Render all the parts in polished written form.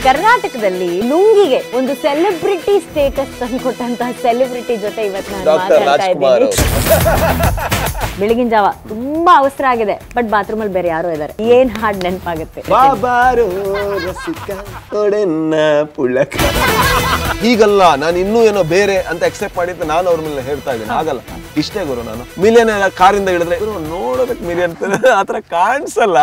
ಕರ್ನಾಟಕದಲ್ಲಿ ಲುಂಗಿಗೆ ಒಂದು celebrity status ತಂದುಕೊಟ್ಟಂತಹ celebrity ಜೊತೆ ಇವತ್ತು ನಾನು ಮಾತಾಡ್ತಾ ಇದ್ದೀನಿ. ಬೆಳಗಿನ ಜಾವ ತುಂಬಾ ಅವಸರ ಆಗಿದೆ, ಬಟ್ ಬಾತ್ರೂಮ್ ಅಲ್ಲಿ ಬೇರೆ ಯಾರೋ ಇದ್ದಾರೆ. ಏನ್ ಹಾಡ್ ನೆನಪಾಗುತ್ತೆ? ಹೀಗಲ್ಲ, ನಾನು ಇನ್ನೂ ಏನೋ ಬೇರೆ ಅಂತ ಎಕ್ಸೆಪ್ಟ್ ಮಾಡಿದ್ದು ನಾನು ಅವ್ರ ಮೇಲೆ ಹೇಳ್ತಾ ಇದ್ದೀನಿ. ಆಗಲ್ಲ, ಇಷ್ಟೇ ಗುರು. ನಾನು ಮಿಲಿಯನ್ ಕಾರಿಂದ ಇಳಿದ್ರೆ ನೋಡೋದಕ್ಕೆ ಮಿಲಿಯನ್ ಆತರ ಕಾಣಿಸಲ್ಲ.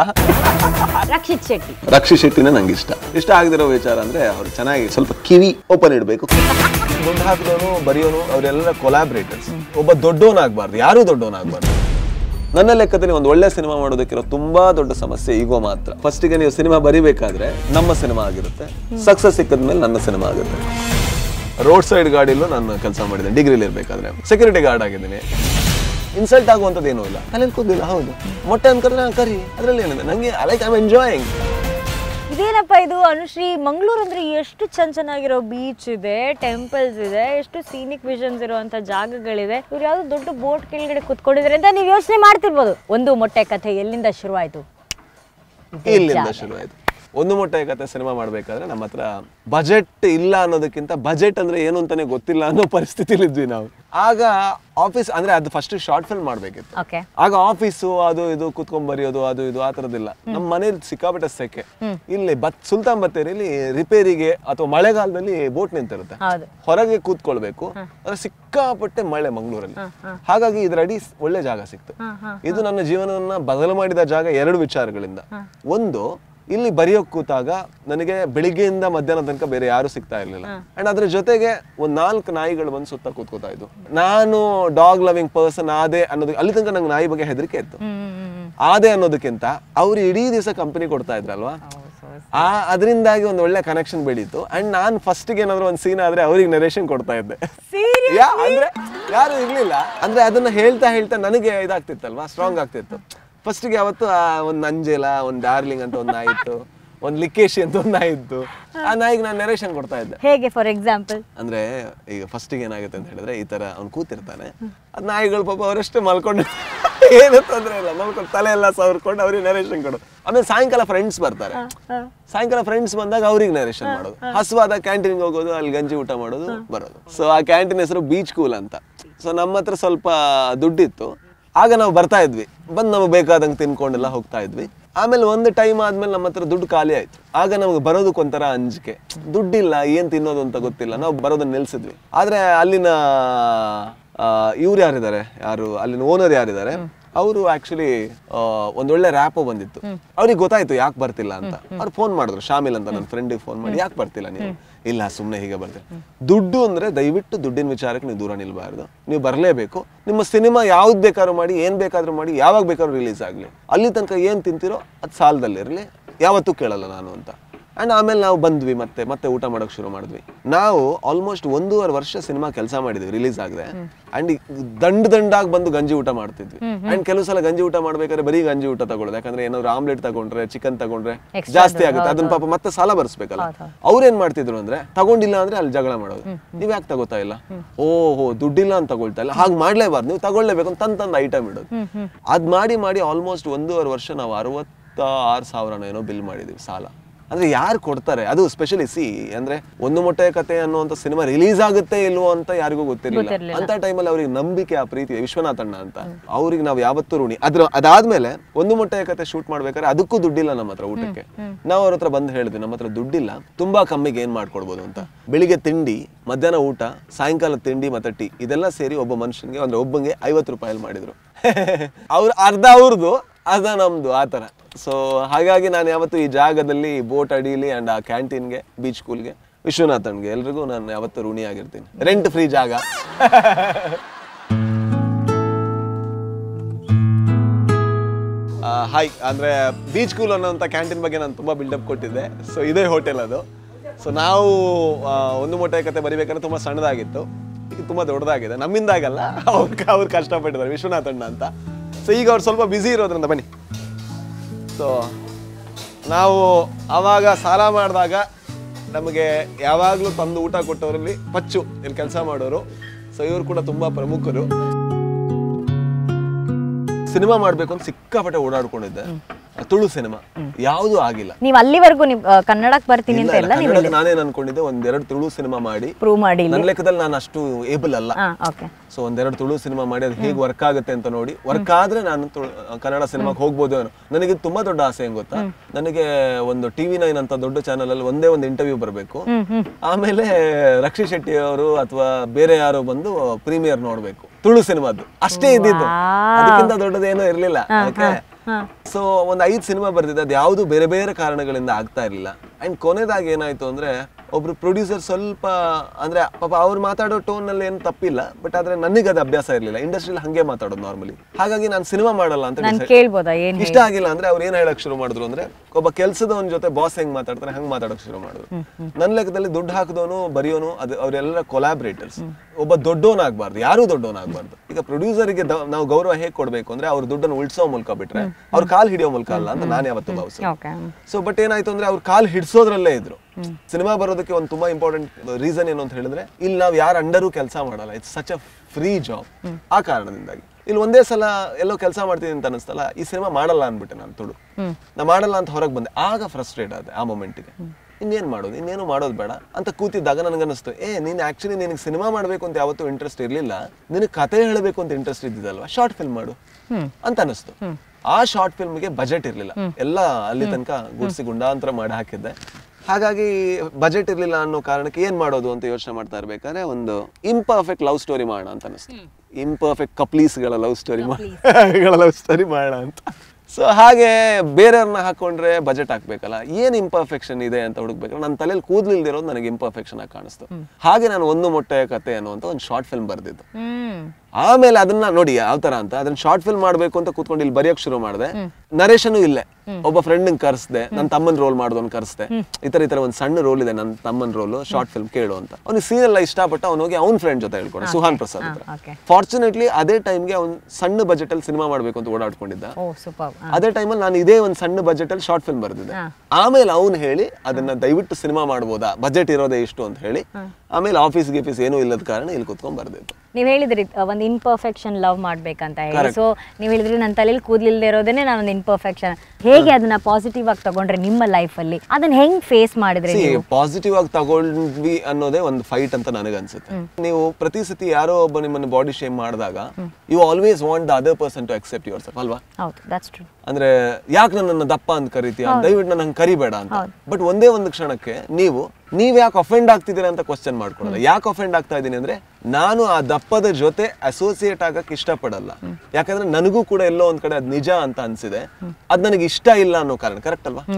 ರಕ್ಷಿತ್ ಶೆಟ್ಟಿನೇ ನಂಗೆ ಇಷ್ಟ ಆಗದಿರೋ ವಿಚಾರ ಅಂದ್ರೆ ಅವ್ರು ಚೆನ್ನಾಗಿ ಸ್ವಲ್ಪ ಕಿವಿ ಓಪನ್ ಇಡಬೇಕು. ದುಡ್ಡು ಹಾಕಿದವನು ಬರೆಯೋನು ಅವರೆಲ್ಲ ಕೊಲಾಬ್ರೇಟರ್ಸ್. ಒಬ್ಬ ದೊಡ್ಡವನಾಗಬಾರ್ದು, ಯಾರು ದೊಡ್ಡವನಾಗಬಾರ್ದು. ನನ್ನ ಲೆಕ್ಕದಲ್ಲಿ ಒಂದು ಒಳ್ಳೆ ಸಿನಿಮಾ ಮಾಡೋದಕ್ಕಿರೋ ತುಂಬಾ ದೊಡ್ಡ ಸಮಸ್ಯೆ ಈಗೋ ಮಾತ್ರ. ಫಸ್ಟಿಗೆ ನೀವು ಸಿನಿಮಾ ಬರಿಬೇಕಾದ್ರೆ ನಮ್ಮ ಸಿನಿಮಾ ಆಗಿರುತ್ತೆ, ಸಕ್ಸಸ್ ಸಿಕ್ಕಿದ್ಮೇಲೆ ನನ್ನ ಸಿನಿಮಾ ಆಗುತ್ತೆ. ರೋಡ್ ಸೈಡ್ ಗಾಡಿಲೂ ನಾನು ಕೆಲಸ ಮಾಡಿದ್ದೀನಿ ಡಿಗ್ರಿಲಿ ಇರ್ಬೇಕಾದ್ರೆ. ಸೆಕ್ಯೂರಿಟಿ ಗಾರ್ಡ್ ಆಗಿದ್ದೀನಿ. ಇನ್ಸಲ್ಟ್ ಆಗುವಂಥದ್ದು ಏನೂ ಇಲ್ಲ, ತಲೆಯಲ್ಲಿ ಕೂದಿಲ್ಲ. ಹೌದು, ಮೊಟ್ಟೆ ಅನ್ಕಂದ್ರೆ ನಾನು ಕರಿ, ಅದರಲ್ಲಿ ಏನಿದೆ, ನನಗೆ ಲೈಕ್ ಐ ಆಮ್ ಎಂಜಾಯಿಂಗ್. ಇದೇನಪ್ಪ ಇದು ಅನುಶ್ರೀ, ಮಂಗಳೂರು ಅಂದ್ರೆ ಎಷ್ಟು ಚೆನ್ನಾಗಿರೋ ಬೀಚ್ ಇದೆ, ಟೆಂಪಲ್ಸ್ ಇದೆ, ಎಷ್ಟು ಸೀನಿಕ್ ವಿಷನ್ಸ್ ಇರುವಂತ ಜಾಗಗಳಿದೆ. ಇವ್ರು ಯಾವ್ದು ದೊಡ್ಡ ಬೋಟ್ ಕೆಳಗಡೆ ಕುತ್ಕೊಂಡಿದ್ದಾರೆ ಅಂತ ನೀವು ಯೋಚನೆ ಮಾಡ್ತಿರ್ಬೋದು. ಒಂದು ಮೊಟ್ಟೆ ಕಥೆ ಎಲ್ಲಿಂದ ಶುರುವಾಯ್ತು? ಇಲ್ಲಿಂದ ಶುರುವಾಯ್ತು. ಒಂದು ಮೊಟ್ಟೆ ಕಥೆ ಸಿನಿಮಾ ಮಾಡ್ಬೇಕಾದ್ರೆ ನಮ್ಮ ಹತ್ರ ಬಜೆಟ್ ಇಲ್ಲ ಅನ್ನೋದಕ್ಕಿಂತ ಬಜೆಟ್ ಅಂದ್ರೆ ಏನು ಅಂತಾನೆ ಗೊತ್ತಿಲ್ಲ ಅನ್ನೋ ಪರಿಸ್ಥಿತಿಲಿ ಇದ್ವಿ ನಾವು. ಆಗ ಆಫೀಸ್ ಅಂದ್ರೆ ಅದು ಫಸ್ಟ್ ಶಾರ್ಟ್ ಫಿಲ್ಮ್ ಮಾಡ್ಬೇಕಿತ್ತು. ಆಗ ಆಫೀಸು ಅದು ಇದು ಕುತ್ಕೊಂಡ್ ಬರೆಯೋದು ಅದು ಇದು ಆ ತರದಿಲ್ಲ. ನಮ್ಮ ಮನೇಲಿ ಸಿಕ್ಕಾಪಟ್ಟೆ ಸೆಕೆ. ಇಲ್ಲಿ ಸುಲ್ತಾನ್ ಬತ್ತೇರಿಲಿ ರಿಪೇರಿಗೆ ಅಥವಾ ಮಳೆಗಾಲದಲ್ಲಿ ಬೋಟ್ ನಿಂತಿರುತ್ತೆ, ಹೊರಗೆ ಕೂತ್ಕೊಳ್ಬೇಕು. ಅಂದ್ರೆ ಸಿಕ್ಕಾಪಟ್ಟೆ ಮಳೆ ಮಂಗಳೂರಲ್ಲಿ. ಹಾಗಾಗಿ ಇದ್ರ ಅಡಿ ಒಳ್ಳೆ ಜಾಗ ಸಿಕ್ತು. ಇದು ನನ್ನ ಜೀವನವನ್ನ ಬದಲು ಮಾಡಿದ ಜಾಗ ಎರಡು ವಿಚಾರಗಳಿಂದ. ಒಂದು, ಇಲ್ಲಿ ಬರೆಯೋಕ್ ಕೂತಾಗ ನನಗೆ ಬೆಳಿಗ್ಗೆಯಿಂದ ಮಧ್ಯಾಹ್ನ ತನಕ ಬೇರೆ ಯಾರು ಸಿಗ್ತಾ ಇರ್ಲಿಲ್ಲ. ಅಂಡ್ ಅದ್ರ ಜೊತೆಗೆ ಒಂದ್ 4 ನಾಯಿಗಳು ಬಂದು ಸುತ್ತ ಕೂತ್ಕೋತಾ ಇದ್ವು. ನಾನು ಡಾಗ್ ಲವಿಂಗ್ ಪರ್ಸನ್ ಆದೆ ಅನ್ನೋದು, ಅಲ್ಲಿ ತನಕ ನಂಗೆ ನಾಯಿ ಬಗ್ಗೆ ಹೆದರಿಕೆ ಇತ್ತು. ಆದೆ ಅನ್ನೋದಕ್ಕಿಂತ ಅವ್ರು ಇಡೀ ದಿವಸ ಕಂಪನಿ ಕೊಡ್ತಾ ಇದ್ರಲ್ವಾ, ಅದರಿಂದಾಗಿ ಒಂದು ಒಳ್ಳೆ ಕನೆಕ್ಷನ್ ಬೆಳೀತು. ಅಂಡ್ ನಾನು ಫಸ್ಟ್ಗೆ ಏನಾದ್ರು ಒಂದು ಸೀನ್ ಆದ್ರೆ ಅವ್ರಿಗೆ ನರೇಷನ್ ಕೊಡ್ತಾ ಇದ್ದೆ. ಅಂದ್ರೆ ಯಾರು ಇರ್ಲಿಲ್ಲ, ಅಂದ್ರೆ ಅದನ್ನ ಹೇಳ್ತಾ ಹೇಳ್ತಾ ನನಗೆ ಇದಾಗ್ತಿತ್ತಲ್ವಾ, ಸ್ಟ್ರಾಂಗ್ ಆಗ್ತಿತ್ತು. ಫಸ್ಟ್ಗೆ ಅವತ್ತು ಒಂದು ಅಂಜೆಲ, ಒಂದು ಡಾರ್ಲಿಂಗ್ ಅಂತ ಒಂದು ನಾಯಿ ಇತ್ತು, ಒಂದು ಲಿಕೇಶಿ ಅಂತ ಒಂದು ನಾಯಿ ಇತ್ತು. ಆ ನಾಯಿಗೆ ನಾನು ನರೇಷನ್ ಕೊಡ್ತಾ ಇದ್ದೆ. ಹೇಗೆ? ಫಾರ್ ಎಕ್ಸಾಂಪಲ್ ಅಂದ್ರೆ ಈಗ ಫಸ್ಟಿಗೆ ಏನಾಗುತ್ತೆ ಅಂತ ಹೇಳಿದ್ರೆ, ಈ ತರ ಅವ್ನು ಕೂತಿರ್ತಾನೆ, ಅದ್ ನಾಯಿಗಳು ಪಾಪ ಅವರಷ್ಟೇ ಮಲ್ಕೊಂಡು ಏನು ತೊಂದ್ರೆ ಇಲ್ಲ, ಮಲ್ಕೊಂಡು ತಲೆ ಎಲ್ಲ ಸವರ್ಕೊಂಡು ಅವ್ರಿಗೆ ನರೇಷನ್ ಕೊಡೋದು. ಆಮೇಲೆ ಸಾಯಂಕಾಲ ಫ್ರೆಂಡ್ಸ್ ಬರ್ತಾರೆ, ಸಾಯಂಕಾಲ ಫ್ರೆಂಡ್ಸ್ ಬಂದಾಗ ಅವ್ರಿಗೆ ನರೇಷನ್ ಮಾಡೋದು. ಹಸುವಾದ ಕ್ಯಾಂಟೀನ್ಗೆ ಹೋಗೋದು, ಅಲ್ಲಿ ಗಂಜಿ ಊಟ ಮಾಡೋದು, ಬರೋದು. ಸೊ ಆ ಕ್ಯಾಂಟೀನ್ ಹೆಸರು ಬೀಚ್ ಕೂಲ್ ಅಂತ. ಸೊ ನಮ್ಮ ಹತ್ರ ಸ್ವಲ್ಪ ದುಡ್ಡಿತ್ತು, ಆಗ ನಾವು ಬರ್ತಾ ಇದ್ವಿ, ಬಂದು ನಮಗೆ ಬೇಕಾದಂಗೆ ತಿನ್ಕೊಂಡೆಲ್ಲ ಹೋಗ್ತಾ ಇದ್ವಿ. ಆಮೇಲೆ ಒಂದು ಟೈಮ್ ಆದ್ಮೇಲೆ ನಮ್ಮ ಹತ್ರ ದುಡ್ಡು ಖಾಲಿ ಆಯ್ತು. ಆಗ ನಮ್ಗೆ ಬರೋದಕ್ಕೊಂಥರ ಅಂಜಿಕೆ, ದುಡ್ಡಿಲ್ಲ, ಏನ್ ತಿನ್ನೋದು ಅಂತ ಗೊತ್ತಿಲ್ಲ. ನಾವು ಬರೋದನ್ನ ನಿಲ್ಸಿದ್ವಿ. ಆದ್ರೆ ಅಲ್ಲಿನ ಇವ್ರು ಯಾರಿದ್ದಾರೆ, ಅಲ್ಲಿನ ಓನರ್ ಯಾರಿದ್ದಾರೆ, ಅವರು ಆಕ್ಚುಲಿ ಒಂದೊಳ್ಳೆ ರ್ಯಾಪೋ ಬಂದಿತ್ತು. ಅವ್ರಿಗೆ ಗೊತ್ತಾಯ್ತು ಯಾಕೆ ಬರ್ತಿಲ್ಲ ಅಂತ. ಅವ್ರು ಫೋನ್ ಮಾಡಿದ್ರು, ಶಾಮಿಲ್ ಅಂತ ನನ್ನ ಫ್ರೆಂಡಿಗೆ ಫೋನ್ ಮಾಡಿ, ಯಾಕೆ ಬರ್ತಿಲ್ಲ ನೀವು? ಇಲ್ಲ, ಸುಮ್ಮನೆ ಹೀಗೆ ಬರ್ತೀವಿ. ದುಡ್ಡು ಅಂದ್ರೆ ದಯವಿಟ್ಟು ದುಡ್ಡಿನ ವಿಚಾರಕ್ಕೆ ನೀವು ದೂರ ನಿಲ್ಬಾರ್ದು, ನೀವು ಬರಲೇಬೇಕು. ನಿಮ್ಮ ಸಿನಿಮಾ ಯಾವ್ದು ಬೇಕಾದ್ರೂ ಮಾಡಿ, ಏನ್ ಬೇಕಾದ್ರೂ ಮಾಡಿ, ಯಾವಾಗ ಬೇಕಾದ್ರೂ ರಿಲೀಸ್ ಆಗ್ಲಿ, ಅಲ್ಲಿ ತನಕ ಏನ್ ತಿಂತಿರೋ ಅದು ಸಾಲದಲ್ಲಿರಲಿ, ಯಾವತ್ತೂ ಕೇಳಲ್ಲ ನಾನು ಅಂತ. ಅಂಡ್ ಆಮೇಲೆ ನಾವು ಬಂದ್ವಿ, ಮತ್ತೆ ಊಟ ಮಾಡೋಕೆ ಶುರು ಮಾಡಿದ್ವಿ. ನಾವು ಆಲ್ಮೋಸ್ಟ್ 1.5 ವರ್ಷ ಸಿನಿಮಾ ಕೆಲಸ ಮಾಡಿದ್ವಿ ರಿಲೀಸ್ ಆಗದೆ. ಅಂಡ್ ದಂಡಾಗಿ ಬಂದು ಗಂಜಿ ಊಟ ಮಾಡ್ತಿದ್ವಿ. ಅಂಡ್ ಕೆಲವು ಸಲ ಗಂಜಿ ಊಟ ಮಾಡ್ಬೇಕಾದ್ರೆ ಬರೀ ಗಂಜಿ ಊಟ ತಗೊಳ್ಳೋದು, ಯಾಕಂದ್ರೆ ಏನಾದ್ರು ಆಮ್ಲೆಟ್ ತಗೊಂಡ್ರೆ, ಚಿಕನ್ ತಗೊಂಡ್ರೆ ಜಾಸ್ತಿ ಆಗುತ್ತೆ, ಅದನ್ನ ಪಾಪ ಮತ್ತೆ ಸಾಲ ಬರ್ಸ್ಬೇಕಲ್ಲ. ಅವ್ರೇನ್ ಮಾಡ್ತಿದ್ರು ಅಂದ್ರೆ, ತಗೊಂಡಿಲ್ಲ ಅಂದ್ರೆ ಅಲ್ಲಿ ಜಗಳ ಮಾಡೋದು, ನೀವ್ ಯಾಕೆ ತಗೋತಾ ಇಲ್ಲ, ಓಹೋ ದುಡ್ಡಿಲ್ಲ ಅಂತ ತಗೊಳ್ತಾ ಇಲ್ಲ, ಹಾಗೆ ಮಾಡ್ಲೇಬಾರ್ದು, ನೀವು ತಗೊಳ್ಲೇಬೇಕು ಅಂತ ತಂದ್ ಐಟಮ್ ಇಡೋದು. ಅದ್ ಮಾಡಿ ಆಲ್ಮೋಸ್ಟ್ 1.5 ವರ್ಷ ನಾವು 66,000 ಏನೋ ಬಿಲ್ ಮಾಡಿದೀವಿ ಸಾಲ. ಅಂದ್ರೆ ಯಾರು ಕೊಡ್ತಾರೆ? ಅದು ಸ್ಪೆಷಲಿ ಅಂದ್ರೆ ಒಂದು ಮೊಟ್ಟೆ ಕತೆ ಅನ್ನುವಂತ ಸಿನಿಮಾ ರಿಲೀಸ್ ಆಗುತ್ತೆ ಇಲ್ವೋ ಅಂತ ಯಾರಿಗೂ ಗೊತ್ತಿರಲಿಲ್ಲ. ಅಂತ ಟೈಮಲ್ಲಿ ಅವ್ರಿಗೆ ನಂಬಿಕೆ, ಆ ಪ್ರೀತಿ, ವಿಶ್ವನಾಥಣ್ಣ ಅಂತ, ಅವ್ರಿಗೆ ನಾವು ಯಾವತ್ತೂ ಋಣಿ. ಅದಾದ್ಮೇಲೆ ಒಂದು ಮೊಟ್ಟೆ ಕತೆ ಶೂಟ್ ಮಾಡ್ಬೇಕಾದ್ರೆ ಅದಕ್ಕೂ ದುಡ್ಡಿಲ್ಲ ನಮ್ಮ ಹತ್ರ ಊಟಕ್ಕೆ. ನಾವು ಅವ್ರ ಹತ್ರ ಬಂದು ಹೇಳಿದ್ವಿ, ನಮ್ಮ ಹತ್ರ ದುಡ್ಡಿಲ್ಲ, ತುಂಬಾ ಕಮ್ಮಿಗೆ ಏನ್ ಮಾಡ್ಕೊಡ್ಬೋದು ಅಂತ. ಬೆಳಿಗ್ಗೆ ತಿಂಡಿ, ಮಧ್ಯಾಹ್ನ ಊಟ, ಸಾಯಂಕಾಲ ತಿಂಡಿ ಮತ್ತೆ ಟೀ, ಇದೆಲ್ಲ ಸೇರಿ ಒಬ್ಬ ಮನುಷ್ಯನಿಗೆ ಅಂದ್ರೆ ಒಬ್ಬಂಗೆ 50 ರೂಪಾಯಿ ಮಾಡಿದ್ರು. ಅವ್ರು ಅರ್ಧ ಅವ್ರದ್ದು, ಅರ್ಧ ನಮ್ದು, ಆತರ. ಸೊ ಹಾಗಾಗಿ ನಾನು ಯಾವತ್ತು ಈ ಜಾಗದಲ್ಲಿ, ಬೋಟ್ ಅಡಿಲಿ ಅಂಡ್ ಆ ಕ್ಯಾಂಟೀನ್ಗೆ, ಬೀಚ್ ಕೂಲ್ಗೆ, ವಿಶ್ವನಾಥನ್ಗೆ, ಎಲ್ರಿಗೂ ನಾನು ಯಾವತ್ತೂ ಋಣಿ ಆಗಿರ್ತೀನಿ. ರೆಂಟ್ ಫ್ರೀ ಜಾಗ. ಹಾಯ್, ಅಂದ್ರೆ ಬೀಚ್ ಕೂಲ್ ಅನ್ನೋಂಥ ಕ್ಯಾಂಟೀನ್ ಬಗ್ಗೆ ನಾನು ತುಂಬಾ ಬಿಲ್ಡಪ್ ಕೊಟ್ಟಿದ್ದೆ. ಸೊ ಇದೇ ಹೋಟೆಲ್ ಅದು. ಸೊ ನಾವು ಒಂದು ಮೊಟ್ಟೆ ಕತೆ ಬರಿಬೇಕಾದ್ರೆ ತುಂಬಾ ಸಣ್ಣದಾಗಿತ್ತು, ಈಗ ತುಂಬಾ ದೊಡ್ಡದಾಗಿದೆ. ನಮ್ಮಿಂದ ಆಗಲ್ಲ, ಅವ್ರು ಕಷ್ಟಪಟ್ಟಿದ್ದಾರೆ, ವಿಶ್ವನಾಥಣ್ಣ ಅಂತ. ಸೊ ಈಗ ಅವ್ರು ಸ್ವಲ್ಪ ಬ್ಯುಸಿ ಇರೋದ್ರಿಂದ ಬನ್ನಿ. ಸೊ ನಾವು ಆವಾಗ ಸಾಲ ಮಾಡಿದಾಗ ನಮಗೆ ಯಾವಾಗಲೂ ತಂದು ಊಟ ಕೊಟ್ಟವರಲ್ಲಿ ಪಚ್ಚು, ಇಲ್ಲಿ ಕೆಲಸ ಮಾಡೋರು. ಸೊ ಇವರು ಕೂಡ ತುಂಬ ಪ್ರಮುಖರು. ಸಿನಿಮಾ ಮಾಡಬೇಕು ಅಂತ ಸಿಕ್ಕಾಪಟ್ಟೆ ಓಡಾಡ್ಕೊಂಡಿದ್ದೆ. ತುಳು ಸಿನಿಮಾ ಯಾವುದು ಆಗಿಲ್ಲ. ನೀವು ಅಲ್ಲಿವರೆಗೂ ನೀವು ಕನ್ನಡಕ್ಕೆ ಬರ್ತೀನಿ ಅಂತ ಎಲ್ಲ ನೀವು ನಾನೇನ್ ಅನ್ಕೊಂಡಿದ್ದೆ ಒಂದೆರಡು ತುಳು ಸಿನಿಮಾ ಮಾಡಿ ಪ್ರೂವ್ ಮಾಡಿ. ನನ್ನ ಲೆಕ್ಕದಲ್ಲಿ ನಾನು ಅಷ್ಟು ಏಬಲ್ ಅಲ್ಲ. ಸೊ ಒಂದೆರಡು ತುಳು ಸಿನಿಮಾ ಮಾಡಿ ಅದು ಹೇಗೆ ವರ್ಕ್ ಆಗುತ್ತೆ ಅಂತ ನೋಡಿ, ವರ್ಕ್ ಆದ್ರೆ ನಾನು ಕನ್ನಡ ಸಿನಿಮಾಗೆ ಹೋಗ್ಬೋದು ಏನೋ. ನನಗೆ ತುಂಬಾ ದೊಡ್ಡ ಆಸೆ ಏನ್ ಗೊತ್ತಾ, ನನಗೆ ಒಂದು TV9 ಅಂತ ದೊಡ್ಡ ಚಾನಲ್ ಅಲ್ಲಿ ಒಂದೇ ಒಂದು ಇಂಟರ್ವ್ಯೂ ಬರಬೇಕು, ಆಮೇಲೆ ರಕ್ಷಿ ಶೆಟ್ಟಿ ಅವರು ಅಥವಾ ಬೇರೆ ಯಾರೋ ಬಂದು ಪ್ರೀಮಿಯರ್ ನೋಡ್ಬೇಕು ತುಳು ಸಿನಿಮಾದ್ದು, ಅಷ್ಟೇ ಇದ್ದಿದ್ದು. ಅದಕ್ಕಿಂತ ದೊಡ್ಡದೇನೋ ಇರ್ಲಿಲ್ಲ. ಸೊ ಒಂದ್ 5 ಸಿನಿಮಾ ಬರ್ತಿದ್ದೆ, ಅದು ಯಾವ್ದು ಬೇರೆ ಬೇರೆ ಕಾರಣಗಳಿಂದ ಆಗ್ತಾ ಇರ್ಲಿಲ್ಲ. ಅಂಡ್ ಕೊನೆದಾಗಿ ಏನಾಯ್ತು ಅಂದ್ರೆ, ಒಬ್ರು ಪ್ರೊಡ್ಯೂಸರ್ ಸ್ವಲ್ಪ ಅಂದ್ರೆ ಪಾಪ ಅವ್ರು ಮಾತಾಡೋ ಟೋನ್ ನಲ್ಲಿ ಏನು ತಪ್ಪಿಲ್ಲ, ಬಟ್ ಆದ್ರೆ ನನಗೆ ಅದು ಅಭ್ಯಾಸ ಇರ್ಲಿಲ್ಲ, ಇಂಡಸ್ಟ್ರಿಯಲ್ಲಿ ಹಂಗೆ ಮಾತಾಡೋದು ನಾರ್ಮಲಿ. ಹಾಗಾಗಿ ನಾನು ಸಿನಿಮಾ ಮಾಡಲ್ಲ ಅಂತ ಇಷ್ಟ ಆಗಿಲ್ಲ. ಅಂದ್ರೆ ಅವ್ರು ಏನ್ ಹೇಳಕ್ ಶುರು ಮಾಡಿದ್ರು ಅಂದ್ರೆ, ಒಬ್ಬ ಕೆಲ್ಸದವನ ಜೊತೆ ಬಾಸ್ ಹೆಂಗ್ ಮಾತಾಡ್ತಾರೆ ಹಂಗ್ ಮಾತಾಡಕ್ ಶುರು ಮಾಡಿದ್ರು. ನನ್ನ ಲೆಕ್ಕದಲ್ಲಿ ದುಡ್ಡು ಹಾಕಿದವನು ಬರೆಯೋನು ಅದು ಅವರೆಲ್ಲ ಕೊಲಾಬ್ರೇಟರ್ಸ್. ಒಬ್ಬ ದೊಡ್ಡವನಾಗಬಾರ್ದು, ಯಾರು ದೊಡ್ಡವನಾಗಬಾರ್ದು. ಈಗ ಪ್ರೊಡ್ಯೂಸರ್ಗೆ ನಾವು ಗೌರವ ಹೇಗೆ ಕೊಡ್ಬೇಕು ಅಂದ್ರೆ, ಅವ್ರ ದುಡ್ಡನ್ನು ಉಳಿಸೋ ಮೂಲಕ ಬಿಟ್ರೆ ಅವ್ರ ಕಾಲ್ ಹಿಡಿಯೋ ಮೂಲಕ ಅಲ್ಲ ಅಂತ ನಾನು ಯಾವತ್ತೂ ಭಾವಿಸ್ತೀನಿ. ಸೊ ಬಟ್ ಏನಾಯ್ತು ಅಂದ್ರೆ, ಅವ್ರ ಕಾಲ್ ಹಿಡ್ಸೋದ್ರಲ್ಲೇ ಇದ್ರು. ಸಿನಿಮಾ ಬರೋದಕ್ಕೆ ಒಂದು ತುಂಬಾ ಇಂಪಾರ್ಟೆಂಟ್ ರೀಸನ್ ಏನು ಅಂತ ಹೇಳಿದ್ರೆ, ಇಲ್ಲಿ ನಾವು ಯಾರ ಅಂಡರು ಕೆಲಸ ಮಾಡಲ್ಲ, it's such a free job. ಆ ಕಾರಣದಿಂದಾಗಿ ಇಲ್ಲಿ ಒಂದೇ ಸಲ ಎಲ್ಲೋ ಕೆಲಸ ಮಾಡ್ತೀನಿ ಅಂತ ಅನಿಸ್ತಲ್ಲ, ಈ ಸಿನಿಮಾ ಮಾಡಲ್ಲ ಅನ್ಬಿಟ್ಟೆ ನಾನು ತುಳು. ನಾ ಮಾಡಲ್ಲ ಅಂತ ಹೊರಗೆ ಬಂದೆ, ಆಗ ಫ್ರಸ್ಟ್ರೇಟ್ ಆದೆ ಆ ಮೊಮೆಂಟಿಗೆ. ಇನ್ನೇನು ಮಾಡೋದು, ಇನ್ನೇನು ಮಾಡೋದು ಬೇಡ ಅಂತ ಕೂತಿದ್ದಾಗ ನನಗನ್ನಿಸ್ತು, ನೀನು ಆಕ್ಚುಲಿ ನಿನಗೆ ಸಿನಿಮಾ ಮಾಡಬೇಕು ಅಂತ ಯಾವತ್ತೂ ಇಂಟ್ರೆಸ್ಟ್ ಇರಲಿಲ್ಲ, ನಿನಗೆ ಕತೆ ಹೇಳಬೇಕು ಅಂತ ಇಂಟ್ರೆಸ್ಟ್ ಇದ್ದಿದ್ದಲ್ವಾ, ಶಾರ್ಟ್ ಫಿಲ್ಮ್ ಮಾಡು ಅಂತ ಅನಿಸ್ತು. ಆ ಶಾರ್ಟ್ ಫಿಲ್ಮ್ಗೆ ಬಜೆಟ್ ಇರಲಿಲ್ಲ, ಎಲ್ಲ ಅಲ್ಲಿ ತನಕ ಗುಡ್ಸಿ ಗುಂಡಾಂತರ ಮಾಡಿ ಹಾಕಿದ್ದೆ. ಹಾಗಾಗಿ ಬಜೆಟ್ ಇರ್ಲಿಲ್ಲ ಅನ್ನೋ ಕಾರಣಕ್ಕೆ ಏನ್ ಮಾಡೋದು ಅಂತ ಯೋಚನೆ ಮಾಡ್ತಾ ಇರ್ಬೇಕಾದ್ರೆ, ಒಂದು ಇಂಪರ್ಫೆಕ್ಟ್ ಲವ್ ಸ್ಟೋರಿ ಮಾಡೋಣ ಅಂತ ಅನಿಸ್ತು. ಇಂಪರ್ಫೆಕ್ಟ್ ಕಪ್ಲೀಸ್ಗಳ ಲವ್ ಸ್ಟೋರಿ ಮಾಡೋಣ ಅಂತ. ಸೊ ಹಾಗೆ ಬೇರೆಯವ್ರನ್ನ ಹಾಕೊಂಡ್ರೆ ಬಜೆಟ್ ಹಾಕ್ಬೇಕಲ್ಲ, ಏನ್ ಇಂಪರ್ಫೆಕ್ಷನ್ ಇದೆ ಅಂತ ಹುಡುಕ್ಬೇಕಲ್ಲ. ನನ್ನ ತಲೆಯಲ್ಲಿ ಕೂದಲಿಲ್ದಿರೋದು ನನಗೆ ಇಂಪರ್ಫೆಕ್ಷನ್ ಆಗಿ ಕಾಣಿಸ್ತು. ಹಾಗೆ ನಾನು ಒಂದು ಮೊಟ್ಟೆಯ ಕತೆ ಅನ್ನುವಂತ ಒಂದು ಶಾರ್ಟ್ ಫಿಲ್ಮ್ ಬರ್ದಿದ್ದು. ಆಮೇಲೆ ಅದನ್ನ ನೋಡಿ ಯಾವ ತರ ಅಂತ, ಅದನ್ನ ಶಾರ್ಟ್ ಫಿಲ್ಮ್ ಮಾಡ್ಬೇಕು ಅಂತ ಕೂತ್ಕೊಂಡು ಇಲ್ಲಿ ಬರೆಯೋಕ್ ಶುರು ಮಾಡಿದೆ. ನರೇಶನ್ ಇಲ್ಲೇ ಒಬ್ಬ ಫ್ರೆಂಡ್ ಕರ್ಸ್ದೆ, ನನ್ನ ತಮ್ಮನ್ ರೋಲ್ ಮಾಡೋದನ್ನ ಕರ್ಸ್ದೆ. ಈ ತರ ಒಂದು ಸಣ್ಣ ರೋಲ್ ಇದೆ, ನನ್ನ ತಮ್ಮನ್ ರೋಲ್, ಶಾರ್ಟ್ ಫಿಲ್ಮ್ ಕೇಳು ಅಂತ. ಅವ್ನಿಗೆ ಸೀನ್ ಎಲ್ಲ ಇಷ್ಟಪಟ್ಟು ಅವ್ನು ಹೋಗಿ ಅವ್ನ ಫ್ರೆಂಡ್ ಜೊತೆ ಹೇಳ್ಕೊಂಡೆ, ಸುಹಾನ್ ಪ್ರಸಾದ್ ಹತ್ರ. ಫಾರ್ಚುನೇಟ್ಲಿ ಅದೇ ಟೈಮ್ಗೆ ಅವ್ನು ಸಣ್ಣ ಬಜೆಟ್ ಅಲ್ಲಿ ಸಿನಿಮಾ ಮಾಡ್ಬೇಕು ಅಂತ ಓಡಾಡ್ಕೊಂಡಿದ್ದ. ಅದೇ ಟೈಮಲ್ಲಿ ನಾನು ಇದೇ ಒಂದು ಸಣ್ಣ ಬಜೆಟ್ ಅಲ್ಲಿ ಶಾರ್ಟ್ ಫಿಲ್ಮ್ ಬರ್ದಿದ್ದೆ. ಆಮೇಲೆ ಅವ್ನು ಹೇಳಿ ಅದನ್ನ ದಯವಿಟ್ಟು ಸಿನಿಮಾ ಮಾಡ್ಬೋದಾ, ಬಜೆಟ್ ಇರೋದೇ ಇಷ್ಟು ಅಂತ ಹೇಳಿ. ಆಮೇಲೆ ಆಫೀಸ್ ಗೀಫೀಸ್ ಏನೂ ಇಲ್ಲದ ಕಾರಣ ಇಲ್ಲಿ ಕುತ್ಕೊಂಡ್ ಬರ್ದಿತ್ತು. ನೀವ್ ಹೇಳಿದ್ರಿ ಒಂದು ಇನ್ಪರ್ಫೆಕ್ಷನ್ ಲವ್ ಮಾಡ್ಬೇಕಂತ ಹೇಳಿ. ಸೊ ನೀವ್ ಹೇಳಿದ್ರಿ ನನ್ನ ತಲೆಯಲ್ಲಿ ಕೂದಲಿಲ್ಲದೆ ಇರೋದೇನೆ ನಾನು ಒಂದು ಇನ್ಪರ್ಫೆಕ್ಷನ್. ಹೇಗೆ ಅದನ್ನ ಪಾಸಿಟಿವ್ ಆಗಿ ತಗೊಂಡ್ರೆ ನಿಮ್ಮ ಲೈಫ್ ಅಲ್ಲಿ, ಅದನ್ನ ಹೆಂಗ್ ಫೇಸ್ ಮಾಡಿದ್ರಿ? ಪಾಸಿಟಿವ್ ಆಗಿ ತಗೊಂಡ್ವಿ ಅನ್ನೋದೇ ಒಂದು ಫೈಟ್ ಅಂತ ನನಗನ್ಸುತ್ತೆ. ನೀವು ಪ್ರತಿ ಸತಿ ಯಾರೋ ಒಬ್ಬ ನಿಮ್ಮನ್ನ ಬಾಡಿ ಶೇಮ್ ಮಾಡಿದಾಗ, you always want the other person to accept yourself ಅಲ್ವಾ? ಅಂದ್ರೆ ಯಾಕೆ ನನ್ನನ್ನು ದಪ್ಪ ಅಂತ ಕರಿತೀಯ, ದಯವಿಟ್ಟು ನನ್ನ ಕರಿಬೇಡ ಅಂತ. ಬಟ್ ಒಂದೇ ಒಂದು ಕ್ಷಣಕ್ಕೆ ನೀವ್ ಯಾಕೆ ಅಫೆಂಡ್ ಆಗ್ತಿದ್ದೀರಾ ಅಂತ ಕ್ವಶನ್ ಮಾಡ್ಕೊಳ್ಳಲ್ಲ. ಯಾಕೆ ಅಫೆಂಡ್ ಆಗ್ತಾ ಇದ್ದೀನಿ ಅಂದ್ರೆ, ನಾನು ಆ ದಪ್ಪದ ಜೊತೆ ಅಸೋಸಿಯೇಟ್ ಆಗಕ್ಕೆ ಇಷ್ಟಪಡಲ್ಲ. ಯಾಕಂದ್ರೆ ನನಗೂ ಕೂಡ ಎಲ್ಲೋ ಒಂದ್ ಕಡೆ ಅದ್ ನಿಜ ಅಂತ ಅನ್ಸಿದೆ, ಅದ್ ನನಗೆ ಇಷ್ಟ ಇಲ್ಲ ಅನ್ನೋ ಕಾರಣ. ಕರೆಕ್ಟ್ ಅಲ್ವಾ?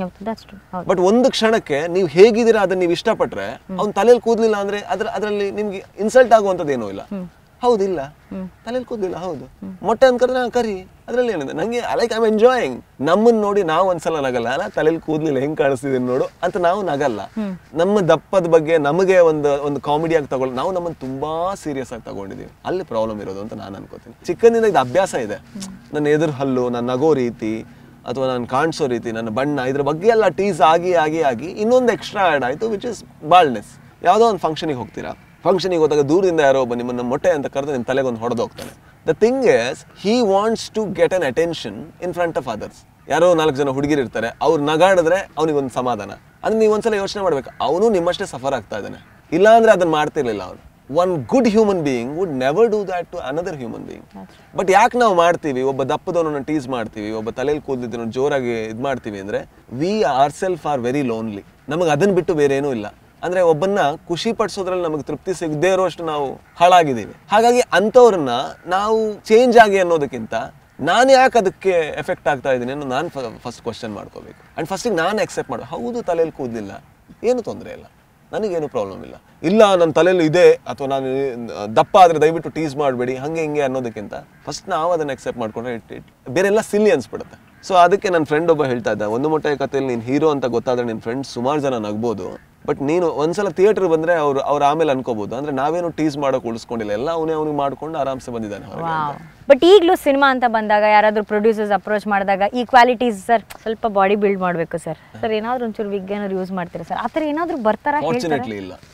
ಬಟ್ ಒಂದು ಕ್ಷಣಕ್ಕೆ ನೀವು ಹೇಗಿದ್ದೀರಾ ಅದನ್ನ ನೀವು ಇಷ್ಟಪಟ್ರೆ, ಅವ್ನ್ ತಲೆಯಲ್ಲಿ ಕೂದ್ಲಿಲ್ಲ ಅಂದ್ರೆ ಅದ್ರಲ್ಲಿ ನಿಮ್ಗೆ ಇನ್ಸಲ್ಟ್ ಆಗುವಂತದ್ದು ಏನೂ ಇಲ್ಲ. ಹೌದಿಲ್ಲ, ತಲೆಯಲ್ಲಿ ಕೂದಲಿಲ್ಲ, ಹೌದು, ಮೊಟ್ಟೆ ಅನ್ಕಂದ್ರೆ ಕರಿ, ಅದ್ರಲ್ಲಿ ಏನಿದೆ. ನಂಗೆ ಲೈಕ್ ಐ ಆಮ್ ಎಂಜಾಯಿಂಗ್. ನಮ್ಮನ್ನ ನೋಡಿ ನಾವು ಒಂದ್ಸಲ ನಗಲ್ಲ, ಅಲ್ಲ ತಲೆಯಲ್ಲಿ ಕೂದಲಿಲ್ಲ ಹೆಂಗ್ ಕಾಣಿಸ್ತಿದೀನಿ ನೋಡು ಅಂತ ನಾವು ನಗಲ್ಲ. ನಮ್ಮ ದಪ್ಪದ ಬಗ್ಗೆ ನಮಗೆ ಒಂದು ಕಾಮಿಡಿಯಾಗಿ ತಗೊಳ್ಳಿ, ನಾವು ನಮ್ಮನ್ನು ತುಂಬಾ ಸೀರಿಯಸ್ ಆಗಿ ತಗೊಂಡಿದೀವಿ. ಅಲ್ಲಿ ಪ್ರಾಬ್ಲಮ್ ಇರೋದು ಅಂತ ನಾನು ಅನ್ಕೋತೀನಿ. ಚಿಕ್ಕಂದಿಂದ ಇದು ಅಭ್ಯಾಸ ಇದೆ. ನನ್ನ ಎದುರು ಹಲ್ಲು, ನನ್ನ ನಗೋ ರೀತಿ ಅಥವಾ ನಾನು ಕಾಣಿಸೋ ರೀತಿ, ನನ್ನ ಬಣ್ಣ, ಇದ್ರ ಬಗ್ಗೆ ಎಲ್ಲ ಟೀಸ್ ಆಗಿ ಆಗಿ ಆಗಿ ಇನ್ನೊಂದು ಎಕ್ಸ್ಟ್ರಾ ಆ್ಯಡ್ ಆಯ್ತು, ವಿಚ್ ಇಸ್ ಬಾಲ್ಡ್ನೆಸ್. ಯಾವುದೋ ಒಂದು ಫಂಕ್ಷನಿಗೆ ಹೋಗ್ತೀರಾ, ಫಂಕ್ಷನಿಗೆ ಹೋದಾಗ ದೂರದಿಂದ ಯಾರೋ ಒಬ್ಬ ನಿಮ್ಮನ್ನ ಮೊಟ್ಟೆ ಅಂತ ಕರೆದು ನಿಮ್ಮ ತಲೆಗೊಂದು ಹೊಡೆದು ಹೋಗ್ತಾನೆ. The thing is, he wants to get an attention in front of others. ಯಾರೋ 4 ಜನ ಹುಡುಗಿರು ಇರ್ತಾರೆ, ಅವ್ರು ನಗಾಡಿದ್ರೆ ಅವನಿಗೊಂದು ಸಮಾಧಾನ. ಅಂದ್ರೆ ನೀವು ಒಂದ್ಸಲ ಯೋಚನೆ ಮಾಡ್ಬೇಕು, ಅವನು ನಿಮ್ಮಷ್ಟೇ ಸಫರ್ ಆಗ್ತಾ ಇದ್ದಾನೆ, ಇಲ್ಲ ಅಂದ್ರೆ ಅದನ್ನ ಮಾಡ್ತಿರ್ಲಿಲ್ಲ ಅವನು. One good human being would never do that to another human being. But ಯಾಕೆ ನಾವು ಮಾಡ್ತೀವಿ, ಒಬ್ಬ ದಪ್ಪದವನನ್ನ ಟೀಸ್ ಮಾಡ್ತೀವಿ, ಒಬ್ಬ ತಲೆಯಲ್ಲಿ ಕೂದಲಿದ್ದನ್ನು ಜೋರಾಗಿ ಇದು ಮಾಡ್ತೀವಿ ಅಂದ್ರೆ, we ourself are very lonely. ನಮಗೆ ಅದನ್ನ ಬಿಟ್ಟು ಬೇರೆ ಏನೂ ಇಲ್ಲ. ಅಂದ್ರೆ ಒಬ್ಬನ್ನ ಖುಷಿ ಪಡಿಸೋದ್ರಲ್ಲಿ ನಮಗೆ ತೃಪ್ತಿ ಸಿಗದೇ ಇರೋಷ್ಟು ನಾವು ಹಾಳಾಗಿದ್ದೀವಿ. ಹಾಗಾಗಿ ಅಂಥವ್ರನ್ನ ನಾವು ಚೇಂಜ್ ಆಗಿ ಅನ್ನೋದಕ್ಕಿಂತ, ನಾನು ಯಾಕೆ ಅದಕ್ಕೆ ಎಫೆಕ್ಟ್ ಆಗ್ತಾ ಇದ್ದೀನಿ ಅನ್ನೋ ನಾನು ಫಸ್ಟ್ ಕ್ವಶನ್ ಮಾಡ್ಕೋಬೇಕು. ಅಂಡ್ ಫಸ್ಟಿಗೆ ನಾನು ಅಕ್ಸೆಪ್ಟ್ ಮಾಡು, ಹೌದು ತಲೆಯಲ್ಲಿ ಕೂದಲಿಲ್ಲ, ಏನು ತೊಂದರೆ ಇಲ್ಲ, ನನಗೇನು ಪ್ರಾಬ್ಲಮ್ ಇಲ್ಲ. ಇಲ್ಲ ನನ್ನ ತಲೆಯಲ್ಲಿ ಇದೆ ಅಥವಾ ನಾನು ದಪ್ಪ ಆದರೆ ದಯವಿಟ್ಟು ಟೀಸ್ ಮಾಡಬೇಡಿ ಹಂಗೆ ಹಿಂಗೆ ಅನ್ನೋದಕ್ಕಿಂತ ಫಸ್ಟ್ ನಾವು ಅದನ್ನು ಅಕ್ಸೆಪ್ಟ್ ಮಾಡ್ಕೊಂಡ್ರೆ ಬೇರೆಲ್ಲ ಸಿಲ್ಲಿ ಅನ್ಸ್ಬಿಡುತ್ತೆ. ಸೊ ಅದಕ್ಕೆ ನನ್ನ ಫ್ರೆಂಡ್ ಒಬ್ಬ ಹೇಳ್ತಾ ಇದ್ದ, ಒಂದು ಮೊಟ್ಟೆಯ ಕಥೆಯಲ್ಲಿ ನೀನು ಹೀರೋ ಅಂತ ಗೊತ್ತಾದ್ರೆ ನಿನ್ನ ಫ್ರೆಂಡ್ಸ್ ಸುಮಾರು ಜನ ನಗ್ಬೋದು, ಬಟ್ ನೀನು ಒಂದ್ಸಲ ಥಿಯೇಟರ್ ಬಂದ್ರೆ ಅವ್ರು ಆಮೇಲೆ ಅನ್ಕೋಬಹುದು, ಅಂದ್ರೆ ನಾವೇನು ಟೀಸ್ ಮಾಡೋಕೆ ಉಳಿಸ್ಕೊಂಡಿಲ್ಲ, ಎಲ್ಲ ಅವನಿಗೆ ಮಾಡ್ಕೊಂಡು ಆರಾಮ್ಸೆ ಬಂದಿದ್ದಾನೆ. ಬಟ್ ಈಗಲೂ ಸಿನಿಮಾ ಅಂತ ಬಂದಾಗ ಯಾರಾದ್ರೂ ಪ್ರೊಡ್ಯೂಸರ್ಸ್ ಅಪ್ರೋಚ್ ಮಾಡಿದಾಗ ಈ ಕ್ವಾಲಿಟೀಸ್ ಸರ್ ಸ್ವಲ್ಪ ಬಾಡಿ ಬಿಲ್ಡ್ ಮಾಡಬೇಕು ಸರ್, ಏನಾದ್ರು ಒಂಚೂರು ವಿಗ್ ಏನಾದ್ರು ಯೂಸ್ ಮಾಡ್ತೀರಾ ಸರ್, ಆ ಥರ ಏನಾದ್ರು ಬರ್ತಾರಾ? ಫಾರ್ಚುನೇಟ್ಲಿ ಇಲ್ಲ.